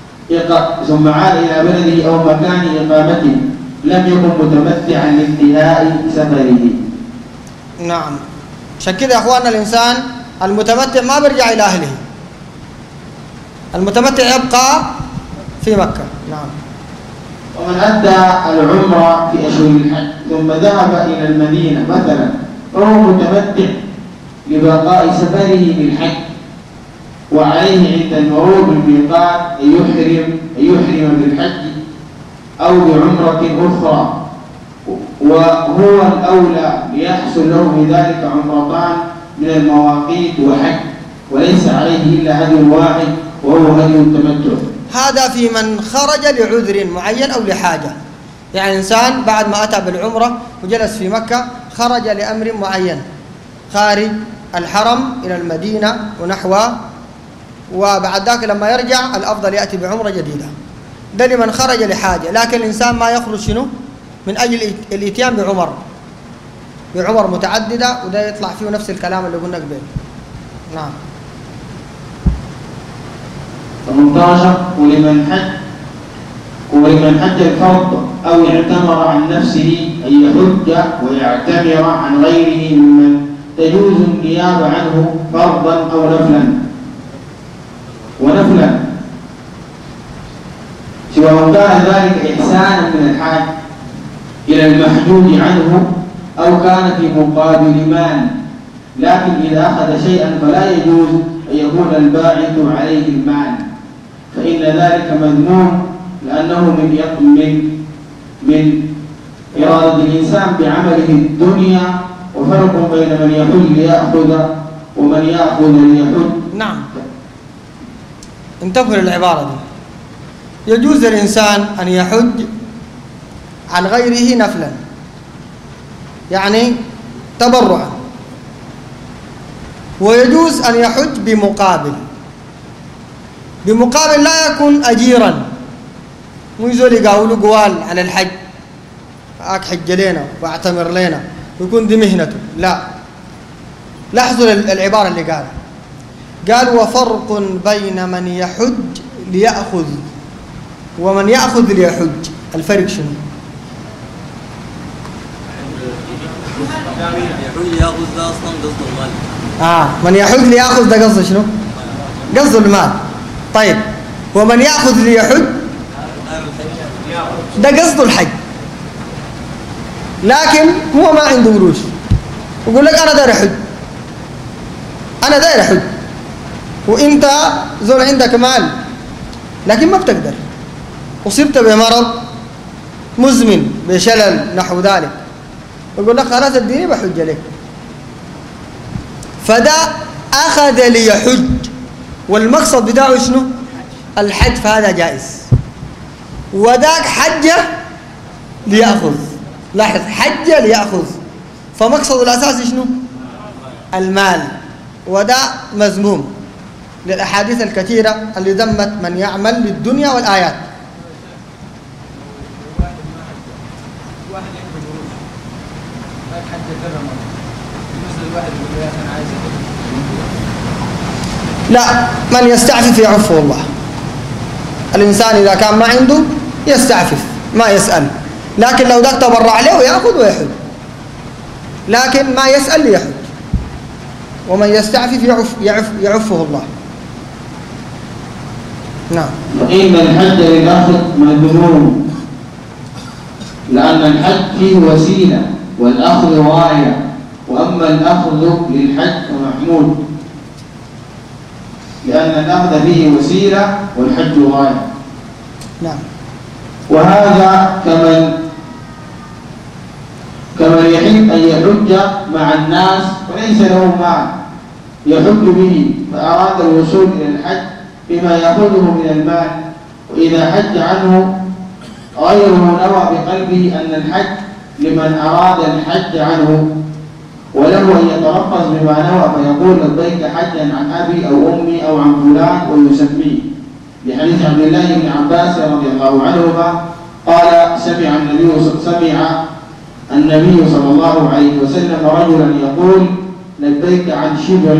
إقامته لم يكن متمتعا لانتهاء سفره. نعم. عشان كده يا اخواننا الانسان المتمتع ما بيرجع الى اهله، المتمتع يبقى في مكة. نعم. ومن أدى العمرة في أشهر الحج ثم ذهب إلى المدينة مثلا فهو متمتع لبقاء سفره للحج، وعليه عند المرور بالميقات أن يحرم بالحج أو بعمرة أخرى، وهو الأولى ليحصل له بذلك عمرتان من المواقيت وحج، وليس عليه إلا هدي واحد وهو هدي التمتع. هذا في من خرج لعذر معين أو لحاجة، يعني إنسان بعد ما أتى بالعمرة وجلس في مكة خرج لأمر معين، خارج الحرم إلى المدينة ونحوه، وبعد ذلك لما يرجع الأفضل يأتي بعمرة جديدة. ده لمن خرج لحاجة، لكن الإنسان ما يخرج شنو؟ من أجل الإتيان بعمر متعددة، وده يطلع فيه نفس الكلام اللي قلنا قبل. نعم. 18 ولمن حج ولمن حج الفرض أو اعتمر عن نفسه أن يحج ويعتمر عن غيره ممن تجوز النيابة عنه فرضا أو نفلا سواء كان ذلك إحسانا من الحاج إلى المحجوج عنه أو كان في مقابل مال، لكن إذا أخذ شيئا فلا يجوز أن يكون الباعث عليه المال، فإن ذلك مذموم لأنه من إرادة الإنسان بعمله الدنيا، وفرق بين من يحج ليأخذ ومن يأخذ ليحج. نعم، انتبهوا للعبارة دي. يجوز للإنسان أن يحج عن غيره نفلا، يعني تبرعا، ويجوز أن يحج بمقابل لا يكون أجيرا، مو يزول يقاولوا قوال على الحج حج لنا واعتمر لنا ويكون دي مهنته، لا. لاحظوا العبارة اللي قال وفرق بين من يحج ليأخذ ومن يأخذ ليحج. الفرق شنو؟ يحج ياخذ ده اصلا قصده المال. من يحج ليأخذ ده قصده شنو؟ قصده المال. طيب ومن يأخذ ليحج ده قصده الحج، لكن هو ما عنده قروش، يقول لك أنا داير أحج، أنا داير أحج، وأنت زول عندك مال لكن ما بتقدر، أصبت بمرض مزمن بشلل نحو ذلك، يقول لك خلاص اديني بحج لك، فده أخذ ليحج والمقصد بتاعه شنو؟ الحج، فهذا جائز. وذاك حج ليأخذ، لاحظ حج ليأخذ، فمقصد الأساسي شنو؟ المال، وده مذموم للأحاديث الكثيرة اللي ذمت من يعمل للدنيا والآيات. لا، من يستعفف يعفه الله. الإنسان إذا كان ما عنده يستعفف ما يسأل، لكن لو ذاك تبرع له يأخذ ويحج، لكن ما يسأل ليحج. ومن يستعفف يعفه الله. نعم. إن الحج للأخذ مذموم، لأن الحج فيه وسيلة والأخذ غاية، وأما الأخذ للحج فمحمود، لأن الأخذ فيه وسيلة والحج غاية. نعم. وهذا كمن يحب أن يحج مع الناس وليس له مال يحج به، فأراد الوصول إلى الحج بما يأخذه من المال، وإذا حج عنه غيره نوى بقلبه أن الحج لمن أراد الحج عنه، وله أن يترخص بما نوى فيقول لبيك حجا عن أبي أو أمي أو عن فلان ويسميه، لحديث عبد الله بن عباس رضي الله عنهما قال سمع النبي صلى الله عليه وسلم رجلا يقول لبيك عن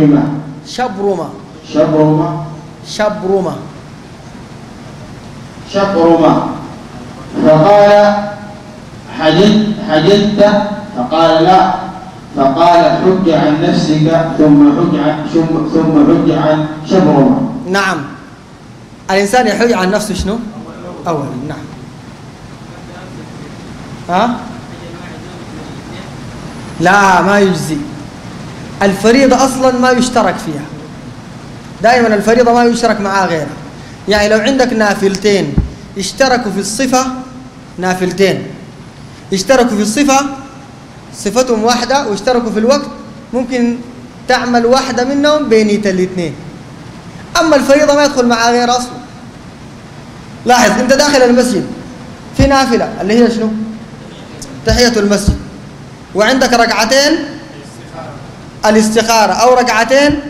شبرمة فقال حججت؟ فقال لا، فقال حج عن نفسك ثم حج عن شبرمة. نعم، الإنسان يحج عن نفسه شنو؟ أولا. نعم. لا، ما يجزي. الفريضة أصلا ما يشترك فيها، دائما الفريضة ما يشترك معها غيرها. يعني لو عندك نافلتين اشتركوا في الصفة، نافلتين اشتركوا في الصفة، صفتهم واحدة، واشتركوا في الوقت، ممكن تعمل واحدة منهم بينية الاثنين. أما الفريضة ما يدخل معها غير أصلا. لاحظ أنت داخل المسجد في نافلة اللي هي شنو؟ تحية المسجد، وعندك ركعتين الاستخارة أو ركعتين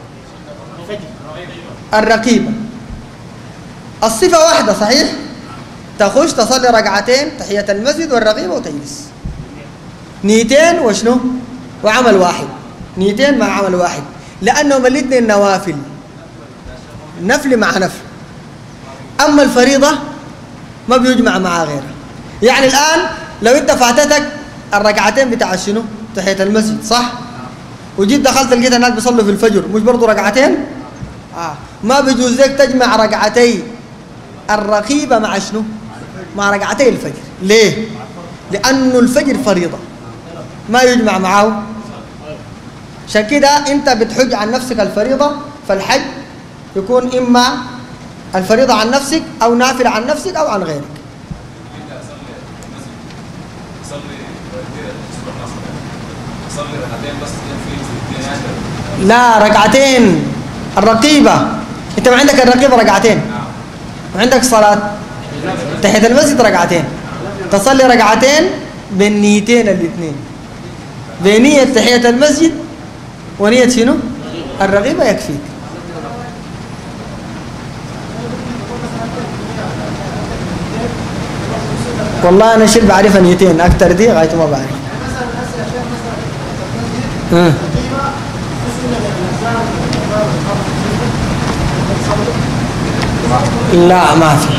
الرقيبة، الصفة واحدة صحيح؟ تخش تصلي ركعتين تحية المسجد والرقيبة وتجلس، نيتين وشنو؟ وعمل واحد، نيتين مع عمل واحد، لأنهم الاثنين نوافل، نفل مع نفل. أما الفريضة ما بيجمع مع غيره. يعني الآن لو أنت فاتتك الركعتين بتاع شنو؟ تحية المسجد صح؟ وجيت دخلت لقيت الناس بيصلوا في الفجر، مش برضه ركعتين؟ ما بيجوز لك تجمع ركعتي الرقيبة مع شنو؟ مع ركعتي الفجر. ليه؟ لأنه الفجر فريضة ما يجمع معه. عشان كده أنت بتحج عن نفسك الفريضة، فالحج يكون إما الفريضة عن نفسك أو نافلة عن نفسك أو عن غيرك. لا، ركعتين الرقيبة. أنت ما عندك الرقيبة ركعتين، وعندك صلاة تحية المسجد ركعتين، تصلي ركعتين بالنيتين الاثنين، بنية تحية المسجد ونية شنو؟ الرقيبة يكفيك. والله أنا شيل بعرف نيتين، أكتر دي غاية ما بعرف. لا ما في.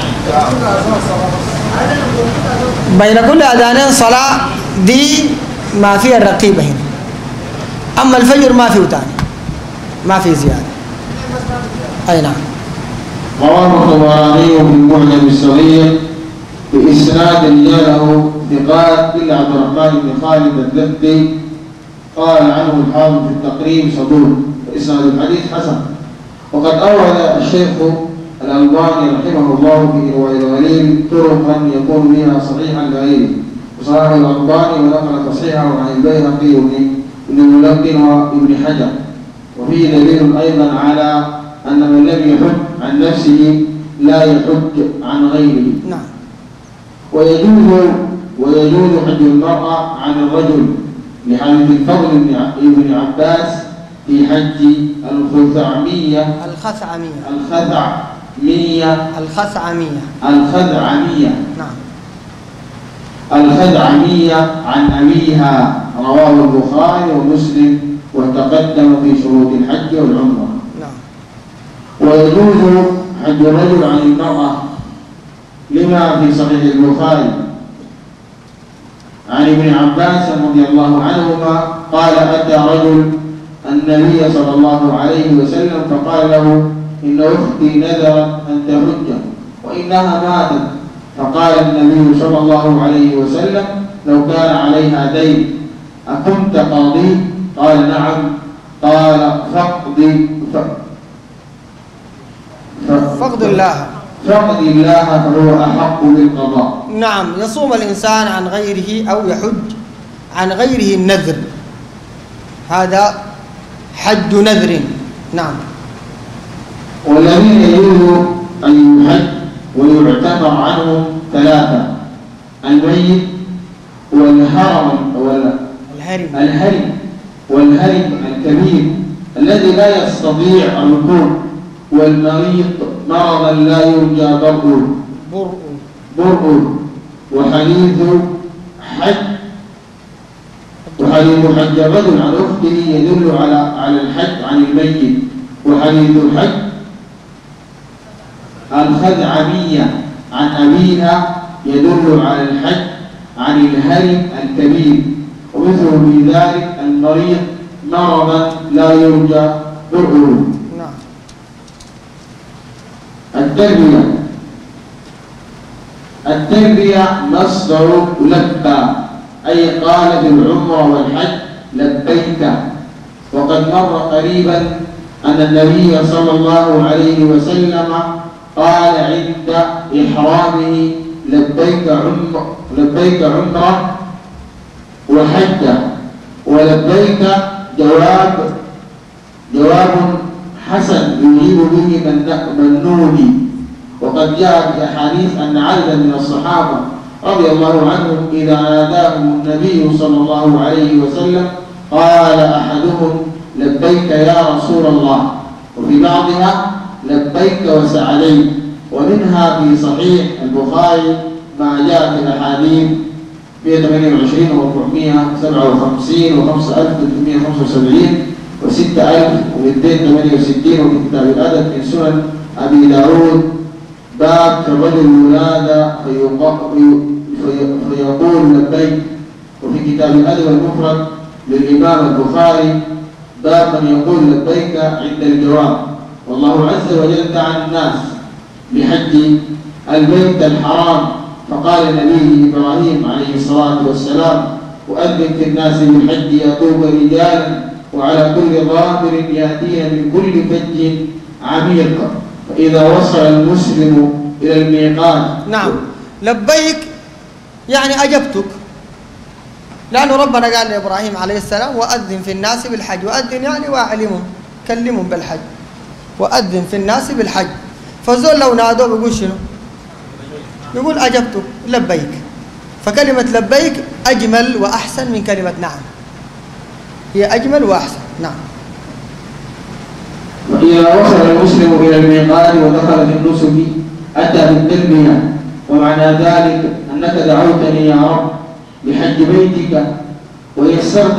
بين كل أذانين صلاة دي ما فيها الرقيبة هنا. أما الفجر ما فيه تاني، ما فيه زيادة. أي نعم. رواه الطبراني في المعجم الصغير بإسناد رجاله ثقات إلا عبد الرحمن بن خالد الذبي قال عنه الحافظ في التقريب صدوق، وإسناد الحديث حسن. وقد أورد الشيخ الألباني رحمه الله في إرواء الغليل طرقا يكون بها صحيحا لغيره، وصححه الألباني ونقل تصحيحه عن البيهقي وابن الملقن وابن حجر. وفيه دليل أيضا على أن من لم يحج عن نفسه لا يحج عن غيره. نعم. ويجوز حج المرأة عن الرجل لحديث الفضل بن عباس في حج الخثعمية. نعم. الخثعمية عن أبيها، رواه البخاري ومسلم وتقدم في شروط الحج والعمرة. نعم. ويجوز حج الرجل عن المرأة لما في صحيح البخاري عن ابن عباس رضي الله عنهما قال أتى رجل النبي صلى الله عليه وسلم فقال له إن أختي نذرت أن تحج وإنها ماتت، فقال النبي صلى الله عليه وسلم لو كان عليها دين أكنت قاضيه؟ قال نعم. قال فقد الله فهو أحق بالقضاء. نعم. يصوم الإنسان عن غيره أو يحج عن غيره النذر، هذا حج نذر. نعم. والذين يجوز أن يحج ويعتمر عنهم ثلاثة: الميت والهرم الكبير الذي لا يستطيع الركوب، والمريض مرضا لا يرجى برؤه. وحديث حج الرجل عن أخته يدل على الحج عن الميت. وحديث الحج الخثعمية عن أبيها يدل على الحج عن الهرم الكبير. ومثل في ذلك المريض مرضا لا يرجى برؤه. التلبية مصدر لبى، أي قال في العمرة والحج لبيك. وقد مر قريبا أن النبي صلى الله عليه وسلم قال عند إحرامه لبيك عمرة وحجة. ولبيك جواب حسن يجيب به من نودي. وقد جاء في أحاديث أن عددا من الصحابة رضي الله عنهم إذا ناداهم النبي صلى الله عليه وسلم قال أحدهم لبيك يا رسول الله، وفي بعضها لبيك وسعديك. ومنها في صحيح البخاري ما جاء في الأحاديث 128 و457 و5375 و6268 وفي كتاب الأدب من سنن أبي داود باب تولي الولادة فيقول لبيك. وفي كتاب الأدب المفرد للإمام البخاري باب من يقول لبيك عند الجواب. والله عز وجل دعا الناس بحج البيت الحرام، فقال النبي إبراهيم عليه الصلاة والسلام: وأذن في الناس بالحج يأتوك رجالا وعلى كل ضامر يأتين من كل فج عميق. فإذا وصل المسلم إلى الميقات. نعم، لبيك يعني أجبتك، لأنه ربنا قال لإبراهيم عليه السلام: وأذن في الناس بالحج. وأذن يعني وأعلمهم، كلمهم بالحج. وأذن في الناس بالحج. فالزول لو نادوه بيقول شنو؟ يقول أجبتك لبيك. فكلمة لبيك أجمل وأحسن من كلمة نعم، هي أجمل وأحسن. نعم. وإذا وصل المسلم إلى الميقات ودخل في النسك أتى بالتلبية، ومعنى ذلك أنك دعوتني يا رب بحج بيتك ويسرت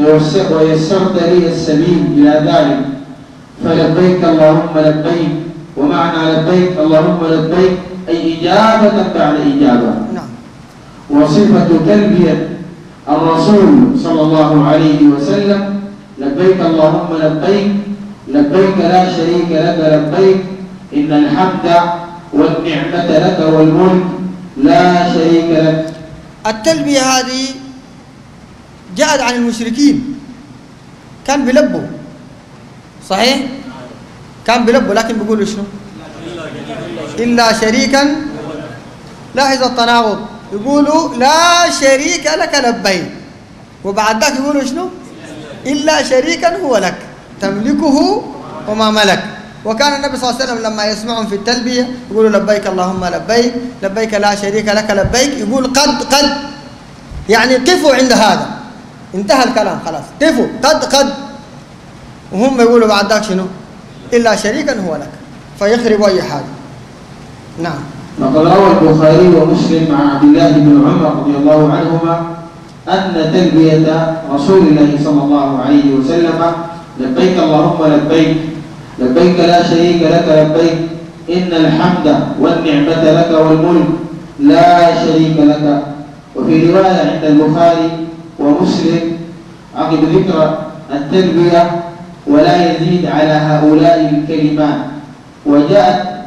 لي السبيل إلى ذلك، فلبيك اللهم لبيك. ومعنى لبيك اللهم لبيك أي إجابة بعد إجابة. نعم. وصفة تلبية الرسول صلى الله عليه وسلم: لبيك اللهم لبيك، لبيك لا شريك لك لبيك، إن الحمد والنعمة لك والملك لا شريك لك. التلبية هذه جاءت عن المشركين، كان بيلبوا، صحيح؟ كان بيلبوا، لكن بيقولوا شنو؟ إلا شريكا. لاحظ التناقض، يقولوا لا شريك لك لبيك، وبعد ذاك يقولوا شنو؟ إلا شريكا هو لك تملكه وما ملك. وكان النبي صلى الله عليه وسلم لما يسمعهم في التلبية يقولوا لبيك اللهم لبيك، لبيك لا شريك لك لبيك، يقول قد يعني قفوا عند هذا، انتهى الكلام خلاص، قفوا قد. وهم يقولوا بعد ذاك شنو؟ إلا شريكا هو لك، فيخربوا أي حاجة. نعم. وقد روى البخاري ومسلم عن عبد الله بن عمر رضي الله عنهما أن تلبية رسول الله صلى الله عليه وسلم: لبيك اللهم لبيك، لبيك لا شريك لك لبيك، إن الحمد والنعمة لك والملك لا شريك لك. وفي رواية عند البخاري ومسلم عقب ذكر التلبية: ولا يزيد على هؤلاء الكلمات. وجاءت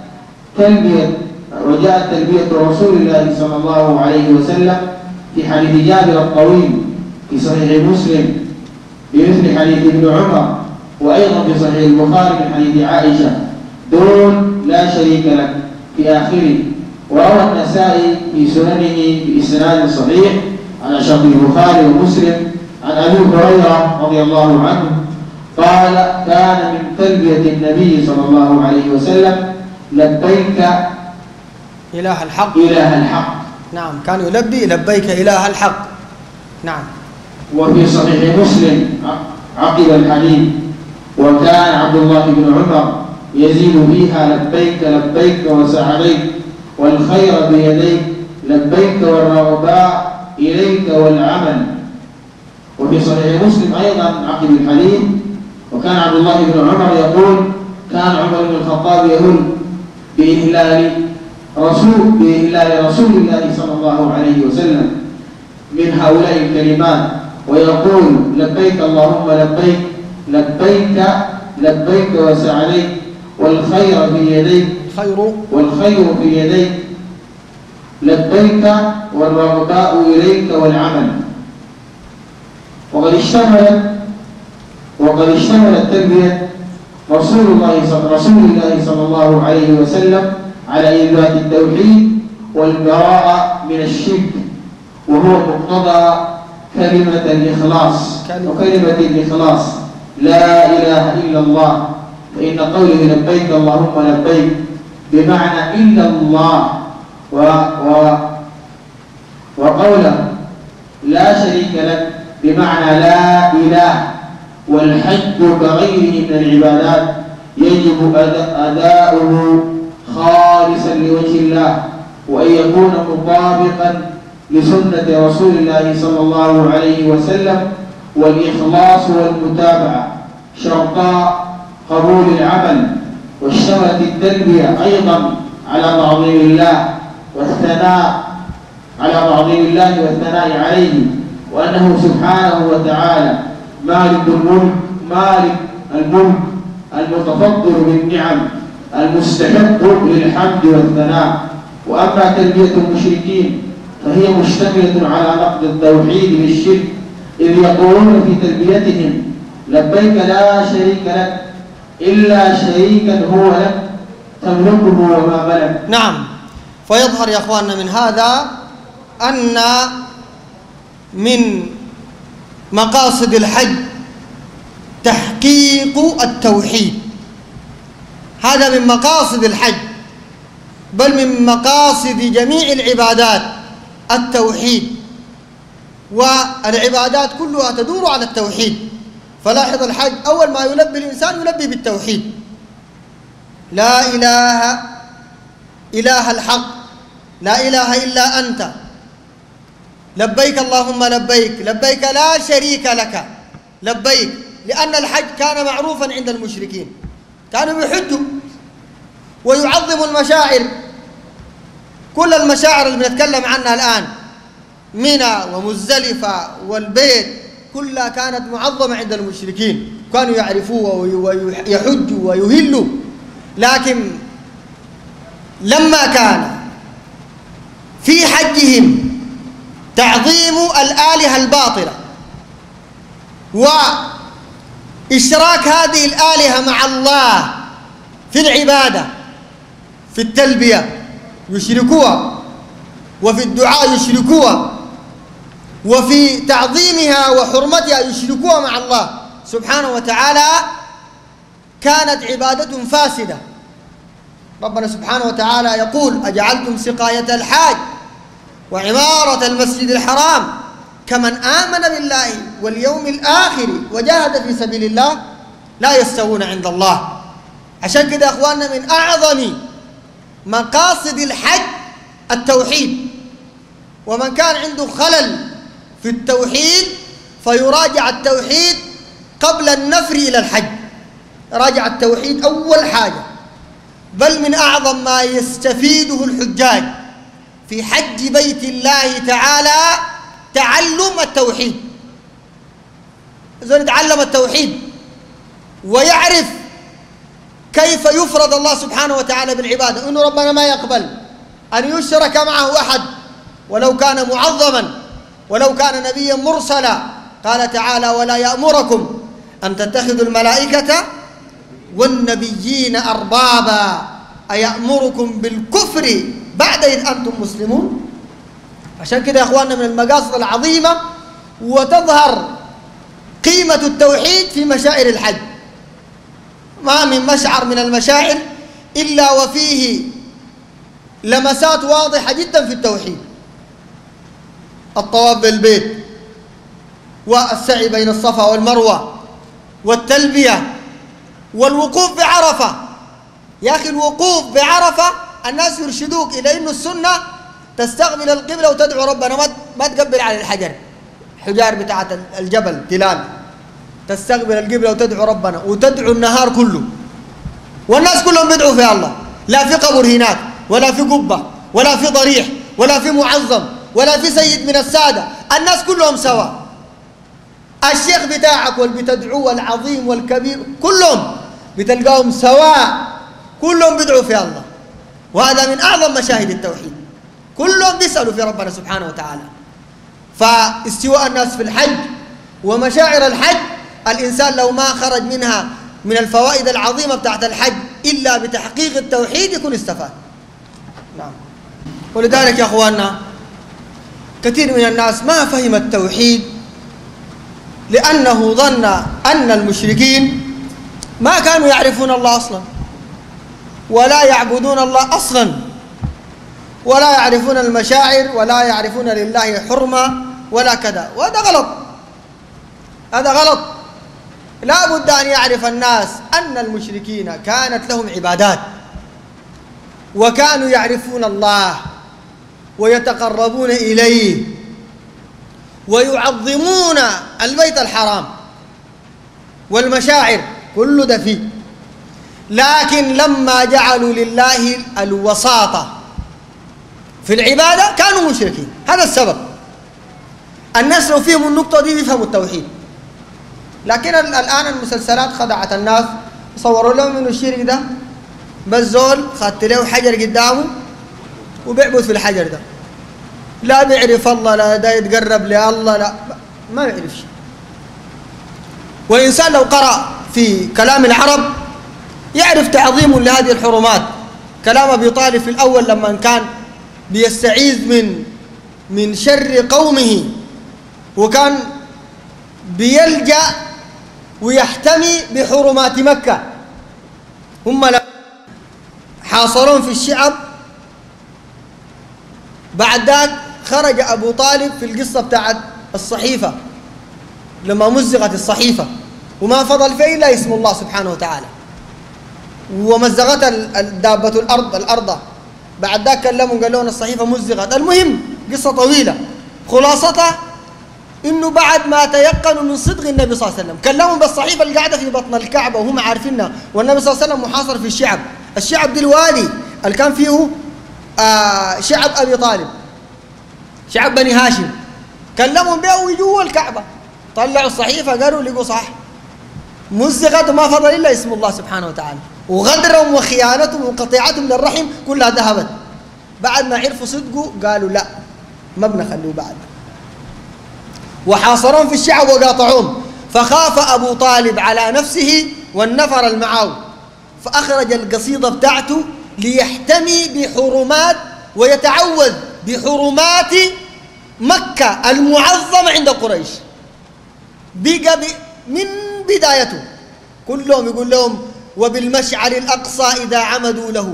تلبية رسول الله صلى الله عليه وسلم في حديث جابر الطويل في صحيح مسلم بمثل حديث ابن عمر، وأيضا في صحيح البخاري من حديث عائشة دون لا شريك لك في آخره. وروى النسائي في سننه بإسناد صحيح على شرط البخاري ومسلم عن أبي هريرة رضي الله عنه قال: كان من تلبية النبي صلى الله عليه وسلم: لبيك إله الحق. إله الحق. نعم، كان يلبي لبيك إله الحق. نعم. وفي صحيح مسلم عقب الحديث: وكان عبد الله بن عمر يزيد فيها: لبيك لبيك وسعديك والخير بيديك، لبيك والرغباء إليك والعمل. وفي صحيح مسلم أيضا عقب الحديث: وكان عبد الله بن عمر يقول: كان عمر بن الخطاب يهل بإهلال رسول الله صلى الله عليه وسلم من هؤلاء الكلمات، ويقول: لبيك اللهم لبيك، لبيك لبيك وسعديك والخير في يديك، والخير في يديك، لبيك والرغباء إليك والعمل. وقد اشتملت تلبية رسول الله صلى الله عليه وسلم على إثبات التوحيد والبراءة من الشرك، وهو مقتضى كلمة الإخلاص لا إله إلا الله. فإن قوله لبيك اللهم لبيك بمعنى إلا الله، وقوله لا شريك لك بمعنى لا إله. والحج كغيره من العبادات يجب أداؤه خالصا لوجه الله، وأن يكون مطابقا لسنة رسول الله صلى الله عليه وسلم. والإخلاص والمتابعة شرطا قبول العمل. واشتملت التلبية أيضا على تعظيم الله والثناء عليه، وأنه سبحانه وتعالى مالك الملك المتفضل بالنعم المستحق للحمد والثناء. وأما تلبية المشركين فهي مشتملة على نقد التوحيد بالشرك، إذ يقولون في تلبيتهم لبيك لا شريك لك إلا شريكا هو لك تملكه وما ملك. نعم. فيظهر يا أخواننا من هذا أن من مقاصد الحج تحقيق التوحيد، هذا من مقاصد الحج، بل من مقاصد جميع العبادات التوحيد، والعبادات كلها تدور على التوحيد. فلاحظ الحج أول ما يلبي الإنسان يلبي بالتوحيد، لا إله الحق، لا إله إلا أنت، لبيك اللهم لبيك، لبيك لا شريك لك لبيك. لأن الحج كان معروفا عند المشركين، كانوا يحجوا ويعظموا المشاعر، كل المشاعر اللي بنتكلم عنها الآن، منى ومزدلفة والبيت، كلها كانت معظمة عند المشركين، كانوا يعرفوها ويحجوا ويهلوا. لكن لما كان في حجهم تعظيم الآلهة الباطلة وإشراك هذه الآلهة مع الله في العبادة، في التلبية يشركوها، وفي الدعاء يشركوها، وفي تعظيمها وحرمتها يشركوها مع الله سبحانه وتعالى، كانت عبادة فاسدة. ربنا سبحانه وتعالى يقول: أجعلتم سقاية الحاج وعمارة المسجد الحرام كمن آمن بالله واليوم الآخر وجاهد في سبيل الله لا يستوون عند الله. عشان كده يا أخواننا من أعظم مقاصد الحج التوحيد، ومن كان عنده خلل في التوحيد فيراجع التوحيد قبل النفر إلى الحج، راجع التوحيد أول حاجة. بل من أعظم ما يستفيده الحجاج في حج بيت الله تعالى تعلم التوحيد. إذا يتعلم التوحيد ويعرف كيف يفرض الله سبحانه وتعالى بالعبادة، إنه ربنا ما يقبل أن يشرك معه أحد ولو كان معظما ولو كان نبيا مرسلا. قال تعالى: ولا يأمركم أن تتخذوا الملائكة والنبيين أربابا أيأمركم بالكفر بعد إذ أنتم مسلمون. عشان كده يا أخواننا من المقاصد العظيمة وتظهر قيمة التوحيد في مشاعر الحج. ما من مشعر من المشاعر إلا وفيه لمسات واضحة جدا في التوحيد: الطواف بالبيت، والسعي بين الصفا والمروة، والتلبية، والوقوف بعرفة. يا أخي الوقوف بعرفة الناس يرشدوك إلى أنه السنة تستقبل القبلة وتدعو ربنا، ما تقبل على الحجر، حجار بتاعة الجبل تلال، تستقبل القبلة وتدعو ربنا وتدعو النهار كله، والناس كلهم بيدعوا في الله، لا في قبر هناك ولا في قبة ولا في ضريح ولا في معظم ولا في سيد من السادة، الناس كلهم سواء. الشيخ بتاعك واللي بتدعوه العظيم والكبير كلهم بتلقاهم سواء، كلهم بيدعوا في الله. وهذا من أعظم مشاهد التوحيد، كلهم بيسألوا في ربنا سبحانه وتعالى. فاستواء الناس في الحج ومشاعر الحج، الإنسان لو ما خرج منها من الفوائد العظيمة بتاعت الحج إلا بتحقيق التوحيد يكون استفاد. نعم. ولذلك يا أخواننا كثير من الناس ما فهم التوحيد لأنه ظن أن المشركين ما كانوا يعرفون الله أصلا، ولا يعبدون الله أصلا، ولا يعرفون المشاعر، ولا يعرفون لله حرمة ولا كذا. وهذا غلط، هذا غلط. لا بد أن يعرف الناس أن المشركين كانت لهم عبادات، وكانوا يعرفون الله ويتقربون إليه ويعظمون البيت الحرام والمشاعر، كل ده فيه. لكن لما جعلوا لله الوساطة في العبادة كانوا مشركين. هذا السبب. الناس لو فيهم النقطة دي بيفهموا التوحيد. لكن الآن المسلسلات خدعت الناس، صوروا لهم إنه الشرك ده بس زول خدت له حجر قدامه وبيعبد في الحجر ده، لا بيعرف الله، لا ده يتقرب لله، لا ما يعرف شيء. والإنسان لو قرأ في كلام العرب يعرف تعظيم لهذه الحرمات. كلام أبي طالب في الأول لما كان بيستعيذ من شر قومه، وكان بيلجأ ويحتمي بحرمات مكة. هم حاصرون في الشعب. بعد ذاك خرج أبو طالب في القصة بتاعت الصحيفة، لما مزقت الصحيفة وما فضل فيه إلا اسم الله سبحانه وتعالى، ومزقت دابة الأرض. بعد ذاك كلموا قال لهم الصحيفة مزقت. المهم قصة طويلة، خلاصتها إنه بعد ما تيقنوا من صدق النبي صلى الله عليه وسلم كلمهم بالصحيفة اللي قاعدة في بطن الكعبة وهم عارفينها، والنبي صلى الله عليه وسلم محاصر في الشعب دي الوادي اللي كان فيه شعب أبي طالب، شعب بني هاشم. كلمهم بيه وجوا الكعبة، طلعوا الصحيفة قالوا لقوا صح مزقت وما فضل إلا اسم الله سبحانه وتعالى، وغدرهم وخيانتهم وقطيعتهم للرحم كلها ذهبت. بعد ما عرفوا صدقوا قالوا لا ما بنخلوه بعد، وحاصرون في الشعب وقاطعوهم. فخاف أبو طالب على نفسه والنفر المعاو، فأخرج القصيدة بتاعته ليحتمي بحرمات ويتعوذ بحرمات مكة المعظمة عند قريش. بقى من بدايته كلهم يقول لهم وبالمشعر الأقصى إذا عمدوا له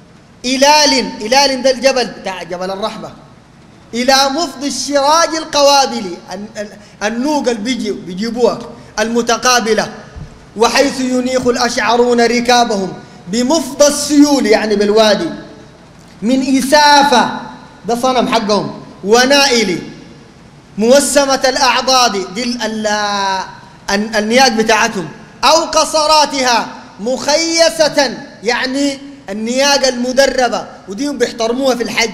إلال ده الجبل بتاع جبل الرحبة، إلى مفض الشراج القوابل، النوق اللي بيجيبوها المتقابلة، وحيث ينيخ الأشعرون ركابهم بمفض السيول يعني بالوادي، من إسافة ده صنم حقهم، ونائل موسمة الأعضاد دي النياق بتاعتهم، أو قصراتها مخيسة يعني النياق المدربة وديهم بيحترموها في الحج،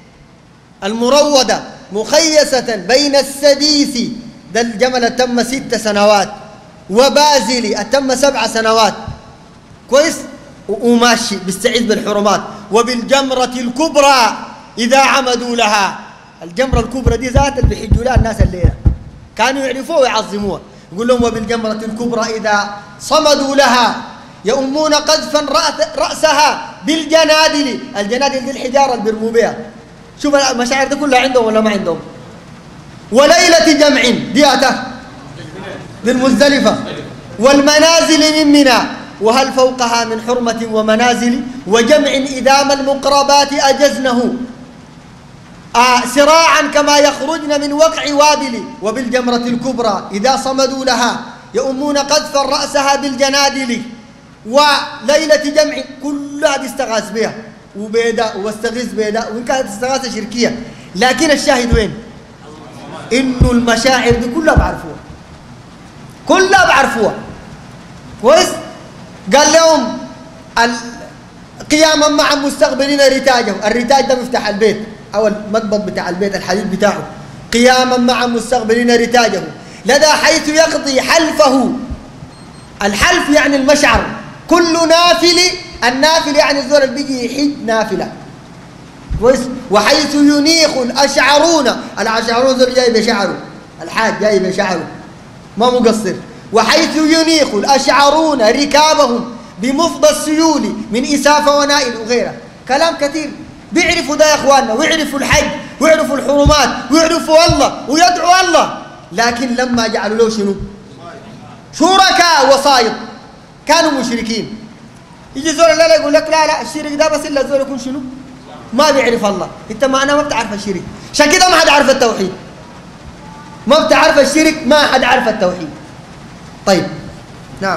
المروضة مخيسة بين السديس ده الجمل التم 6 سنوات، وبازلي التم 7 سنوات كويس، وماشي بيستعيذ بالحرمات. وبالجمرة الكبرى إذا عمدوا لها، الجمرة الكبرى دي ذات اللي بيحجوا لها الناس الليلة كانوا يعرفوها ويعظموها. يقول لهم وبالجمرة الكبرى إذا صمدوا لها يؤمون قذفا رأسها بالجنادل، الجنادل دي الحجارة اللي بيرموا بها. شوف المشاعر دي كلها عندهم ولا ما عندهم؟ وليلة جمع دياته بالمزدلفة، والمنازل من منى، وهل فوقها من حرمة ومنازل، وجمع إذا ما المقربات أجزنه سراعا كما يخرجن من وقع وابل. وبالجمرة الكبرى إذا صمدوا لها يؤمون قذفا رأسها بالجنادل، وليلة جمع كلها تستغاث بها وبيدا واستغيث بيدا، وإن كانت استغاثة شركية، لكن الشاهد وين؟ إنه المشاعر دي كلها بعرفوها، كلها بعرفوها كويس. قال لهم قياما مع مستقبلين رتاجه، الرتاج ده مفتاح البيت أو المقبض بتاع البيت الحديد بتاعه، قياما مع مستقبلين رتاجه لدى حيث يقضي حلفه. الحلف يعني المشعر، كل نافل، النافل يعني الزول اللي بيجي يحج نافلة كويس. وحيث ينيخ الأشعرون، الأشعرون زول جاي بشعره، الحاج جاي بشعره ما مقصر. وحيث ينيخ الأشعرون ركابهم بمفضى السيول من إسافة ونائل وغيرها، كلام كثير. بيعرفوا ده يا اخواننا، ويعرفوا الحج ويعرفوا الحرمات ويعرفوا الله ويدعوا الله، لكن لما جعلوا له شنو؟ شركاء وسائط، كانوا مشركين. يجي زول لا يقول لك لا الشرك ده بس الا الزول يكون شنو؟ ما بيعرف الله. انت ما بتعرف الشرك، عشان كده ما حد عارف التوحيد. ما بتعرف الشرك ما حد عارف التوحيد. طيب نعم.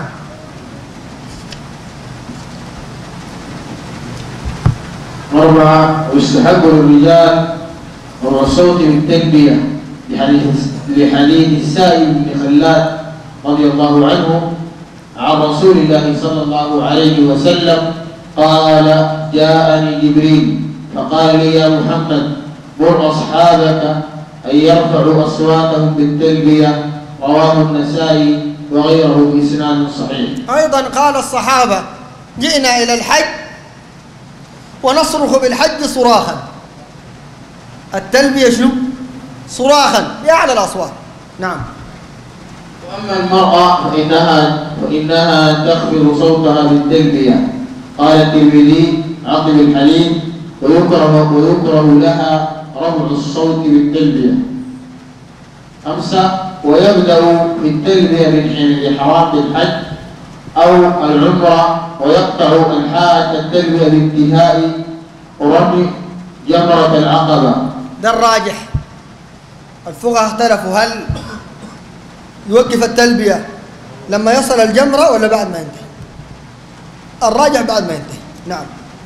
4 ويستحب للرجال الصوت بالتلبية لحديث السائب بن خلاد رضي الله عنه عن رسول الله صلى الله عليه وسلم قال: جاءني جبريل فقال لي: يا محمد مر أصحابك أن يرفعوا أصواتهم بالتلبية. رواه النسائي وغيره بإسناد صحيح. أيضا قال الصحابة: جئنا إلى الحج ونصرخ بالحج صراخا. التلبية شنو؟ صراخا بأعلى الأصوات. نعم. وأما المرأة فإنها تخفض صوتها بالتلبية. قال الترمذي عقب الحديث: ويكره لها رفع الصوت بالتلبية. 5. ويبدأ في التلبية من حين الإحرام بالحج أو العمرة، ويقطع أنحاء التلبية بانتهاء رمي جمرة العقبة. ده الراجح. الفقهاء اختلفوا هل يوقف التلبية لما يصل الجمرة ولا بعد ما ينتهي. الراجح بعد ما ينتهي. نعم.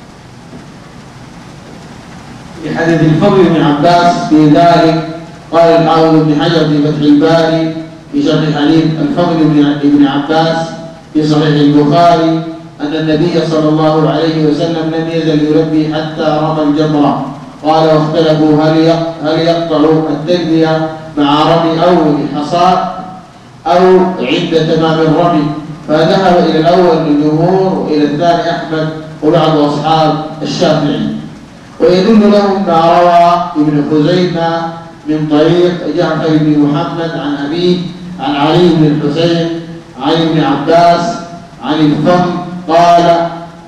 في حديث الفضل بن عباس في ذلك قال الحافظ ابن حجر في فتح الباري في شرح حديث الفضل بن عباس في صحيح البخاري أن النبي صلى الله عليه وسلم لم يزل يلبي حتى رمى الجمرة. قال: واختلفوا هل يقطع التلبية مع رمي أول حصى أو عند تمام الرمي، فذهب إلى الأول الجمهور وإلى الثاني أحمد وبعض أصحاب الشافعي. ويدل لهم ما روى ابن خزيمة من طريق جعفر بن محمد عن أبيه عن علي بن الحسين عن ابن عباس عن الفضل قال: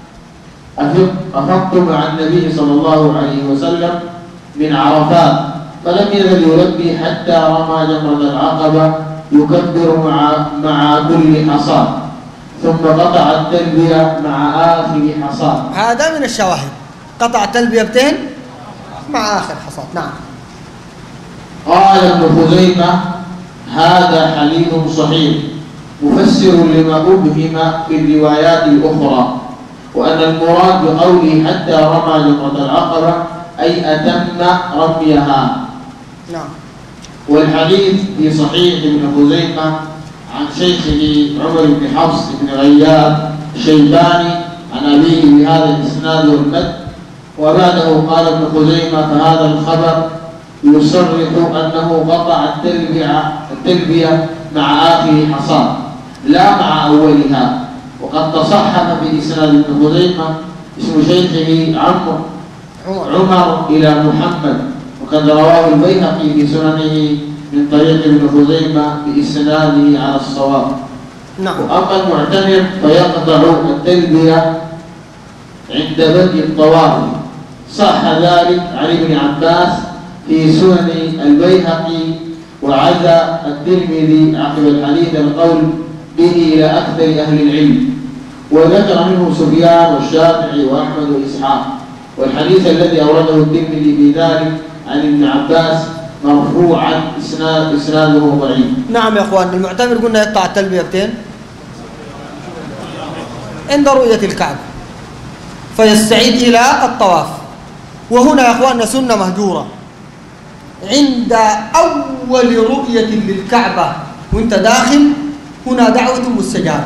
أفضت مع النبي صلى الله عليه وسلم من عرفات فلم يزل يلبي حتى رمى جمرة العقبة يكبر مع كل حصاد، ثم قطع التلبية مع آخر حصاد. هذا من الشواهد، قطع التلبيتين مع آخر حصاد. نعم. قال ابن خزيمة: هذا حديث صحيح مفسر لما أبهم في الروايات الأخرى، وأن المراد بقوله حتى رمى جمرة العقبة أي أتم رميها. نعم. والحديث في صحيح ابن خزيمة عن شيخه عمر بن حفص بن غياث الشيباني عن أبيه بهذا الإسناد والمد. وبعده قال ابن خزيمة: فهذا الخبر يصرح أنه قطع التلبية مع آخر حصاد لا مع أولها. وقد تصحح في إسناد ابن خزيمة اسم شيخه عمر إلى محمد، وقد رواه البيهقي في سننه من طريق ابن خزيمة بإسناده على الصواب. نعم. وأما المعتمر فيقطع التلبية عند بدء الطواف. صح ذلك عن ابن عباس في سنن البيهقي، وعزى الترمذي عقب الحديث القول به إلى أكثر أهل العلم، وذكر منه سفيان والشافعي وأحمد وإسحاق. والحديث الذي أورده الترمذي في ذلك عن ابن عباس مرفوعا إسناده ضعيف. نعم يا أخوان، المعتمر قلنا يقطع التلبيتين عند رؤية الكعبة فيستعيد إلى الطواف. وهنا يا أخواننا سنة مهجورة، عند أول رؤية للكعبة وانت داخل هنا دعوة مستجابة.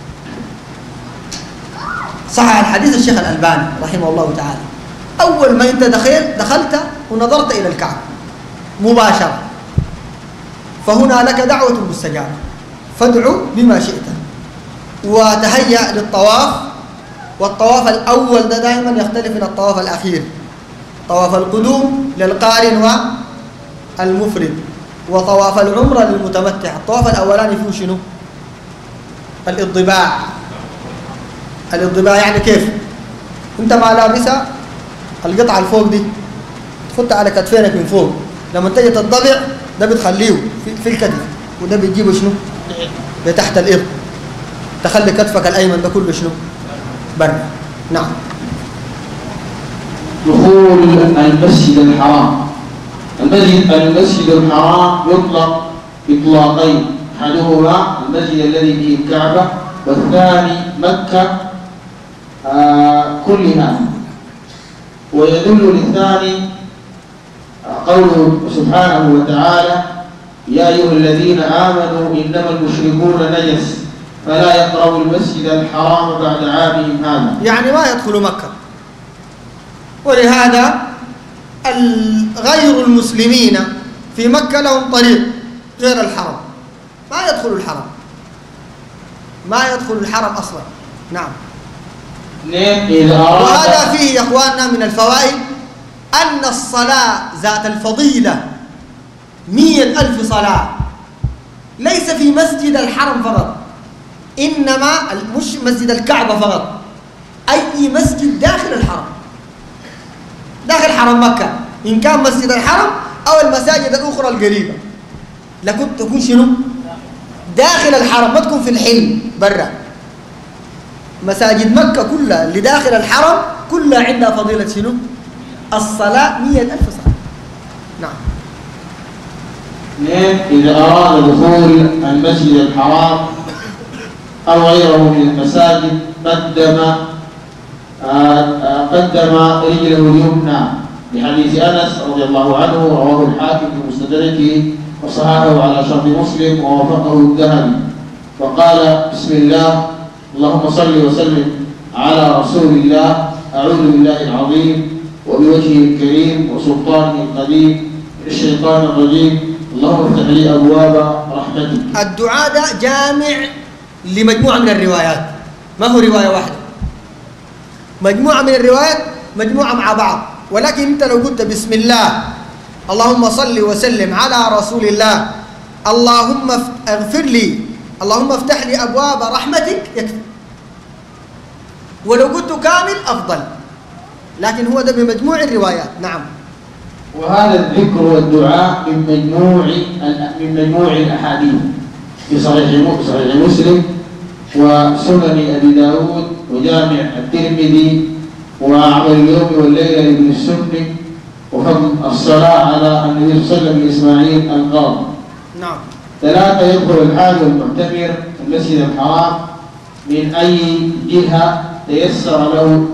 صحح الحديث الشيخ الألباني رحمه الله تعالى، أول ما انت دخلت ونظرت إلى الكعبة مباشرة فهنا لك دعوة مستجابة، فادعو بما شئت وتهيأ للطواف. والطواف الأول ده دائما يختلف من الطواف الأخير. طواف القدوم للقارن والمفرد، وطواف العمرة للمتمتع. الطواف الأولاني فيه شنو؟ الإضباع. الإضباع يعني كيف؟ أنت ما لابسة القطعة الفوق دي تفوت على كتفينك من فوق، لما تجي تضبع ده بتخليه في الكتف، وده بتجيبه شنو؟ بتحت الإبط، تخلي كتفك الأيمن ده كله شنو؟ برا. نعم. دخول المسجد الحرام. المسجد الحرام يطلق إطلاقين، أحدهما المسجد الذي فيه الكعبة، والثاني مكة كلها. ويدل للثاني قوله سبحانه وتعالى: يا أيها الذين آمنوا إنما المشركون نجس فلا يقربوا المسجد الحرام بعد عامهم هذا. يعني ما يدخلوا مكة. ولهذا غير المسلمين في مكة لهم طريق غير الحرم، ما يدخلوا الحرم، ما يدخلوا الحرم أصلا. نعم. وهذا فيه يا أخواننا من الفوائد أن الصلاة ذات الفضيلة 100,000 صلاة ليس في مسجد الحرم فقط، إنما مش مسجد الكعبة فقط، أي مسجد داخل الحرم، داخل حرم مكة، إن كان مسجد الحرم أو المساجد الأخرى القريبة، لكن تكون شنو؟ داخل الحرم، ما تكون في الحلم برا. مساجد مكة كلها اللي داخل الحرم كلها عندها فضيلة شنو؟ الصلاة 100,000 صلاة. نعم. إذا أراد دخول المسجد الحرام أو غيره من المساجد قدم رجله اليمنى لحديث أنس رضي الله عنه، رواه الحاكم في مستدركه وصححه على شرط مسلم ووافقه الذهبي، وقال: بسم الله، اللهم صل وسلم على رسول الله، أعوذ بالله العظيم وبوجهه الكريم وسلطانه القديم من الشيطان الرجيم، اللهم افتح لي أبواب رحمتك. الدعاء ده جامع لمجموعة من الروايات، ما هو رواية واحدة، مجموعة من الروايات، مجموعة مع بعض. ولكن أنت لو قلت بسم الله، اللهم صل وسلم على رسول الله، اللهم اغفر لي، اللهم افتح لي أبواب رحمتك، يكفي. ولو قلت كامل أفضل، لكن هو ده بمجموع الروايات. نعم. وهذا الذكر والدعاء من مجموع الأحاديث في صحيح مسلم وسنن أبي داود وجامع الترمذي وعمل اليوم والليلة لابن السني وفضل الصلاة على النبي صلى الله عليه وسلم لإسماعيل القاضي. نعم. 3 يدخل الحاج والمعتمر المسجد الحرام من أي جهة تيسر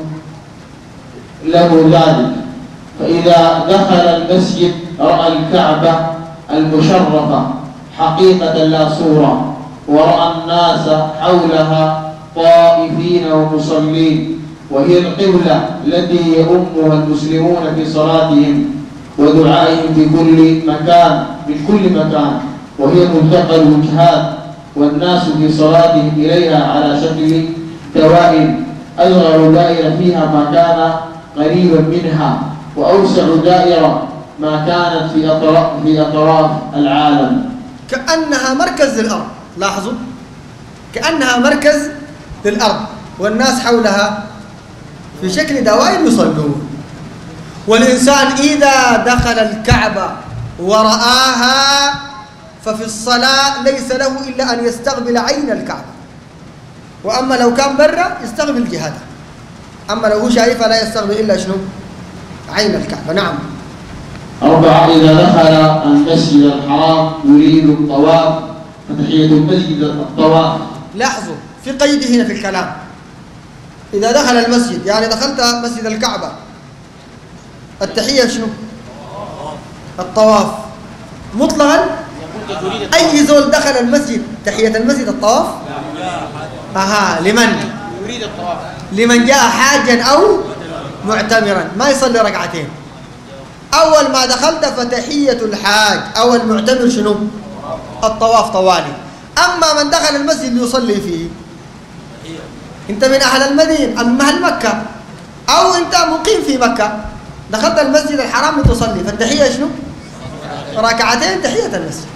له ذلك، فإذا دخل المسجد رأى الكعبة المشرفة حقيقة لا صورة، ورأى الناس حولها طائفين ومصلين، وهي القبلة التي يؤمها المسلمون في صلاتهم ودعائهم في كل مكان من كل مكان، وهي ملتقى الوجهات، والناس في صلاتهم إليها على شكل دوائر، أصغر دائرة فيها ما كان قريبا منها، وأوسع دائرة ما كانت في أطراف العالم، كأنها مركز للأرض. لاحظوا، كأنها مركز للأرض، والناس حولها في شكل دوائر يصلون. والإنسان إذا دخل الكعبة ورآها ففي الصلاة ليس له إلا أن يستقبل عين الكعبة، وأما لو كان برا يستقبل جهتها، أما لو هو شايفها لا يستقبل إلا شنو؟ عين الكعبة. نعم. 4 إذا دخل المسجد الحرام يريد الطواف فتحية المسجد الطواف. لاحظوا في قيد هنا في الكلام، إذا دخل المسجد يعني دخلت مسجد الكعبة، التحية شنو؟ الطواف مطلقا. أي زول دخل المسجد تحية المسجد الطواف؟ لمن؟ يريد الطواف، لمن جاء حاجا أو معتمرا ما يصلي ركعتين. أول ما دخلت فتحية الحاج أو المعتمر شنو؟ الطواف طوالي. أما من دخل المسجد يصلي فيه، أنت من أهل المدينة من أهل مكة أو أنت مقيم في مكة، دخلت المسجد الحرام لتصلي، فالتحية شنو؟ ركعتين تحية المسجد.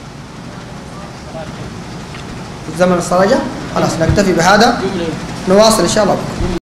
زمن الصلاة خلاص نكتفي بهذا، نواصل إن شاء الله.